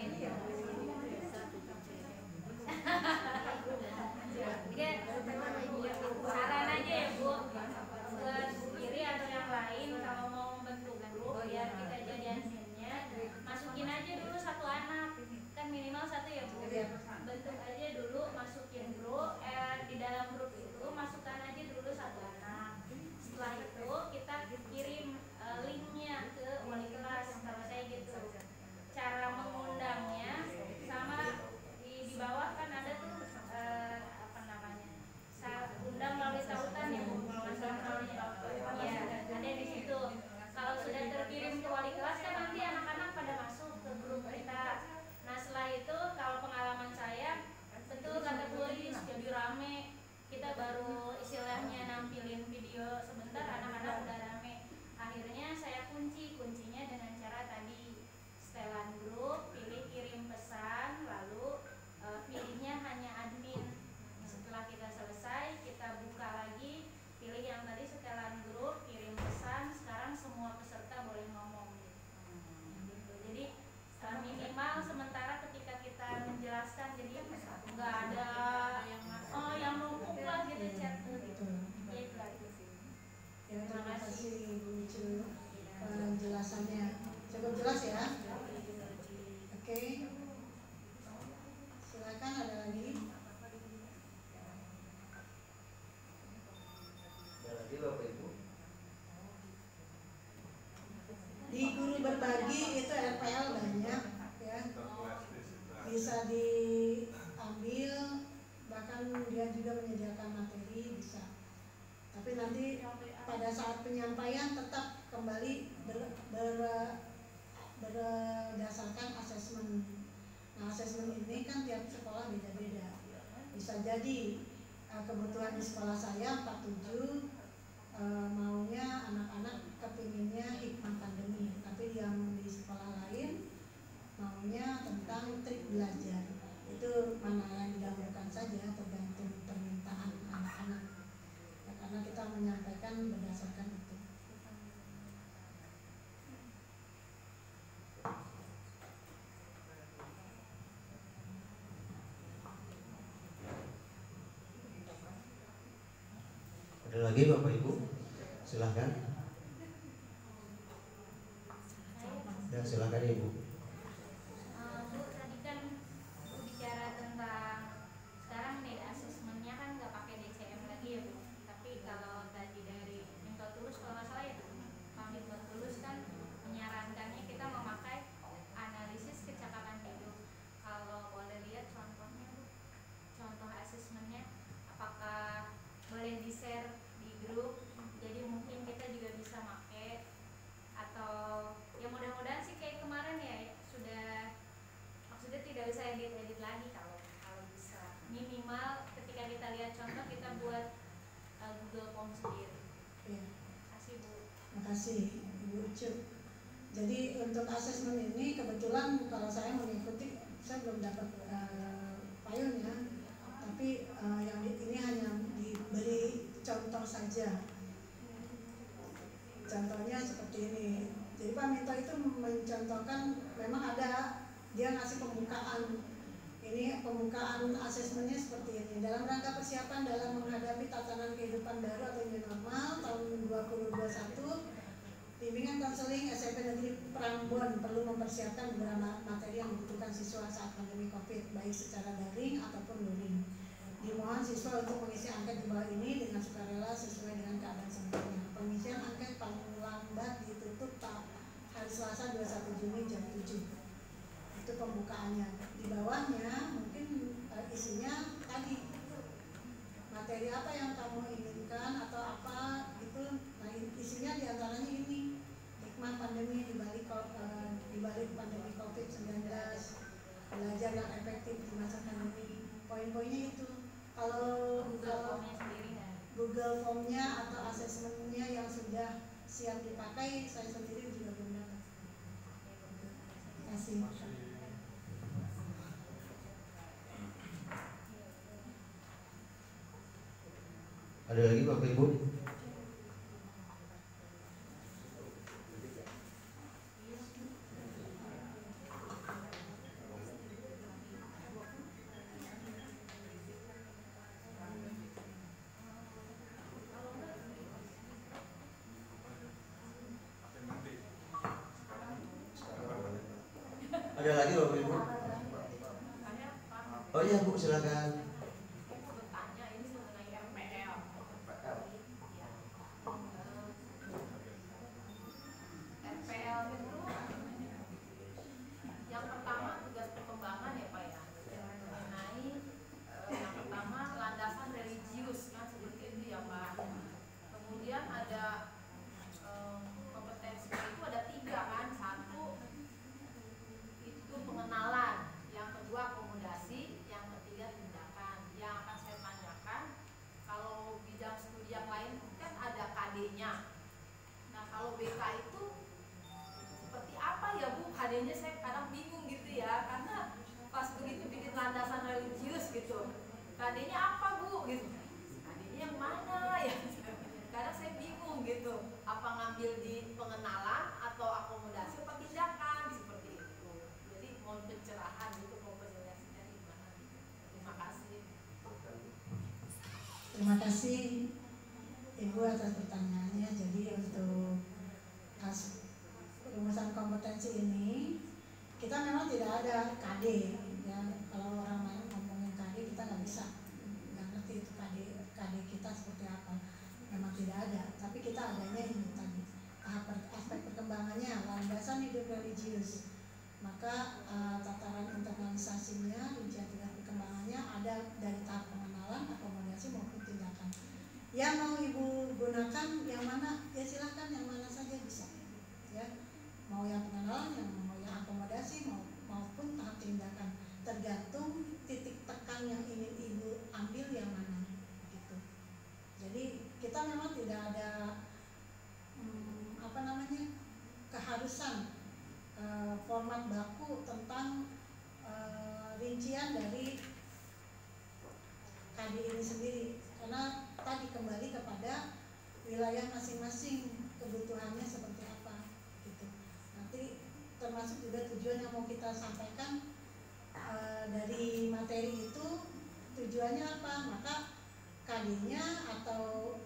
Saran aja ya Bu, buat Bu Giri atau yang lain kalau mau membentuk grup biar kita jadi adminnya, masukin aja dulu satu anak, kan minimal satu ya Bu. Bentuk aja dulu, masukin grup, di dalam grup itu masukkan aja dulu satu anak. Setelah itu kita kirim linknya ke wali kelas, kalau saya gitu. Cara mengundangnya sama di bawah kan ada tuh apa namanya, undang melalui tautan ya Bu, kalau nggak salah namanya. Ya, ada di situ. Kalau sudah terkirim ke wali kelas kan nanti anak-anak pada masuk ke grup kita. Nah setelah itu kalau pengalaman saya betul kata Bu Lis, jadi rame. Kita baru istilahnya nampilin video sebentar, anak-anak udah rame. Akhirnya saya kuncinya dengan cara tadi setelan grup, pilih kirim pesan, lalu pilihnya hanya admin. Setelah kita selesai, kita buka lagi, pilih yang tadi setelan grup, kirim pesan. Sekarang semua peserta boleh ngomong gitu. Jadi minimal sementara ketika kita menjelaskan, jadi nggak ada yang numpuk lah gitu chat gitu. Ya itu aja sih. Ya, terima kasih Bu Icu penjelasannya. Cukup jelas ya. Oke. Silakan, ada lagi. Ada lagi Bapak Ibu? Di guru berbagi itu RPL banyak ya. Bisa diambil, bahkan dia juga menyediakan materi bisa. Tapi nanti pada saat penyampaian tetap kembali berdasarkan asesmen. Nah asesmen ini kan tiap sekolah beda-beda. Bisa jadi kebutuhan di sekolah saya 47 maunya anak-anak kepinginnya hikmah pandemi, tapi yang di sekolah lain maunya tentang trik belajar. Itu mana yang didahulukan saja, tergantung permintaan anak-anak ya, karena kita menyampaikan berdasarkan itu. Ada lagi Bapak Ibu? Silahkan. Ya silahkan Ibu. Bu, tadi kan Bu bicara tentang sekarang nih asesmennya kan nggak pakai DCM lagi ya Bu. Tapi kalau tadi dari Minto Tulus kalau nggak salah ya Pak Minto Tulus kan menyarankannya kita memakai analisis kecakapan hidup. Kalau boleh lihat contohnya Bu, contoh asesmennya apakah boleh di-share di grup, jadi mungkin kita juga bisa pakai, atau ya mudah-mudahan sih kayak kemarin ya sudah, maksudnya tidak usah edit lagi kalau bisa, minimal ketika kita lihat contoh kita buat Google Form sendiri. Ya. Kasih Bu. Terima kasih Ibu Ucu. Jadi untuk asesmen ini kebetulan kalau saya mengikuti, saya belum dapat payungnya, tapi yang ini hanya diberi contoh saja. Contohnya seperti ini. Jadi Pak Minto itu mencontohkan, memang ada, dia ngasih pembukaan. Ini pembukaan asesmennya seperti ini. Dalam rangka persiapan dalam menghadapi tatanan kehidupan baru atau new normal tahun 2021, bimbingan konseling SMP Negeri Prambon perlu mempersiapkan beberapa materi yang dibutuhkan siswa saat pandemi COVID, baik secara daring ataupun luring. Dimohon siswa untuk mengisi angket di bawah ini dengan sukarela sesuai dengan keadaan semestinya. pengisian angket paling lambat ditutup hari Selasa 21 Juni jam 7. Itu pembukaannya. Di bawahnya mungkin isinya tadi materi apa yang kamu inginkan atau apa itu. Nah, isinya diantaranya ini hikmah pandemi dibalik pandemi COVID-19, belajar yang efektif di masa pandemi. Poin-poinnya itu. Kalau Google Form-nya atau asesmennya yang sudah siap dipakai, saya sendiri juga belum dapat. Terima kasih. Ada lagi Bapak Ibu? Ada lagi Bapak Ibu? Oh iya Bu, silakan. Adanya saya kadang bingung gitu ya, karena pas begitu bikin landasan religius gitu, adanya apa Bu gitu, adanya yang mana ya, kadang saya bingung gitu, apa ngambil di pengenalan atau akomodasi atau tindakan seperti itu. Jadi mohon pencerahan gitu, mau penjelasannya gimana gitu. Terima kasih. Terima kasih Ibu atas pertanyaannya. Jadi untuk rumusan kompetensi ini kita memang tidak ada KD ya. Kalau orang lain ngomongin KD kita nggak bisa, nggak ngerti itu KD kita seperti apa, memang tidak ada. Tapi kita adanya ini tadi aspek perkembangannya, landasan hidup religius. Maka tataran internalisasinya, rincian tingkat perkembangannya ada dari tahap pengenalan, akomodasi maupun tindakan. Yang mau Ibu gunakan yang mana ya silahkan, yang mana saja bisa ya. Mau yang pengenalan, mau yang akomodasi, maupun tahap tindakan, tergantung titik tekan yang ingin Ibu ambil yang mana gitu. Jadi kita memang tidak ada keharusan format baku tentang rincian dari KD ini sendiri, karena tadi kembali kepada wilayah masing-masing, kebutuhannya seperti apa gitu. Nanti termasuk juga tujuan yang mau kita sampaikan dari materi itu, tujuannya apa, maka KD-nya atau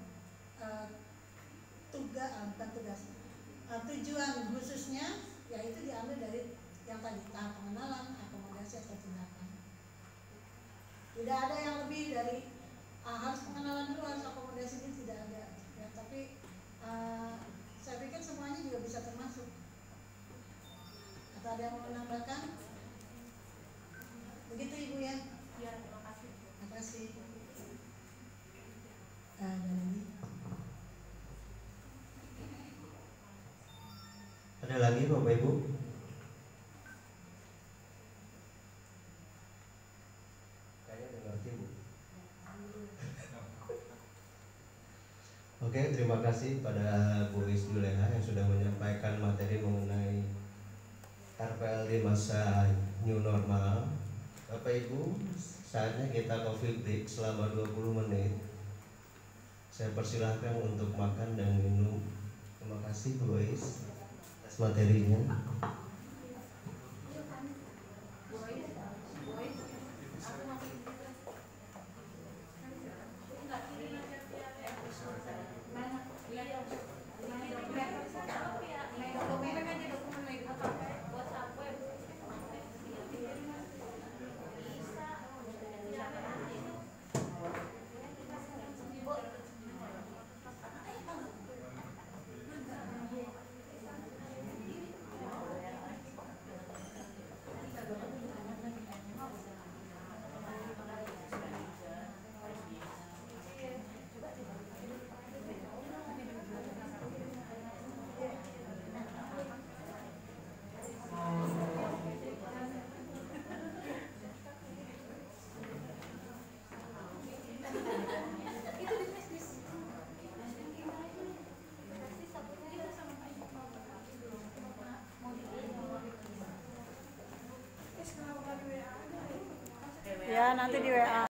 tujuan khususnya yaitu diambil dari yang tadi, tahap pengenalan, akomodasi atau tindakan. Tidak ada yang lebih dari harus pengenalan dulu, harus akomodasi, ini tidak ada ya. Tapi saya pikir semuanya juga bisa termasuk. Atau ada yang mau menambahkan? Begitu Ibu ya? Ya, terima kasih. Terima kasih. Ada lagi? Ada lagi Bapak Ibu? Kayaknya udah ngerti Bu. Oke, terima kasih pada Bu Isdu Leha yang sudah menyampaikan materi mengenai RPL di masa new normal. Bapak Ibu, saatnya kita coffee break selama 20 menit. Saya persilahkan untuk makan dan minum. Terima kasih Bu Is atas materinya. Itu di bisnis. Ya nanti di WA.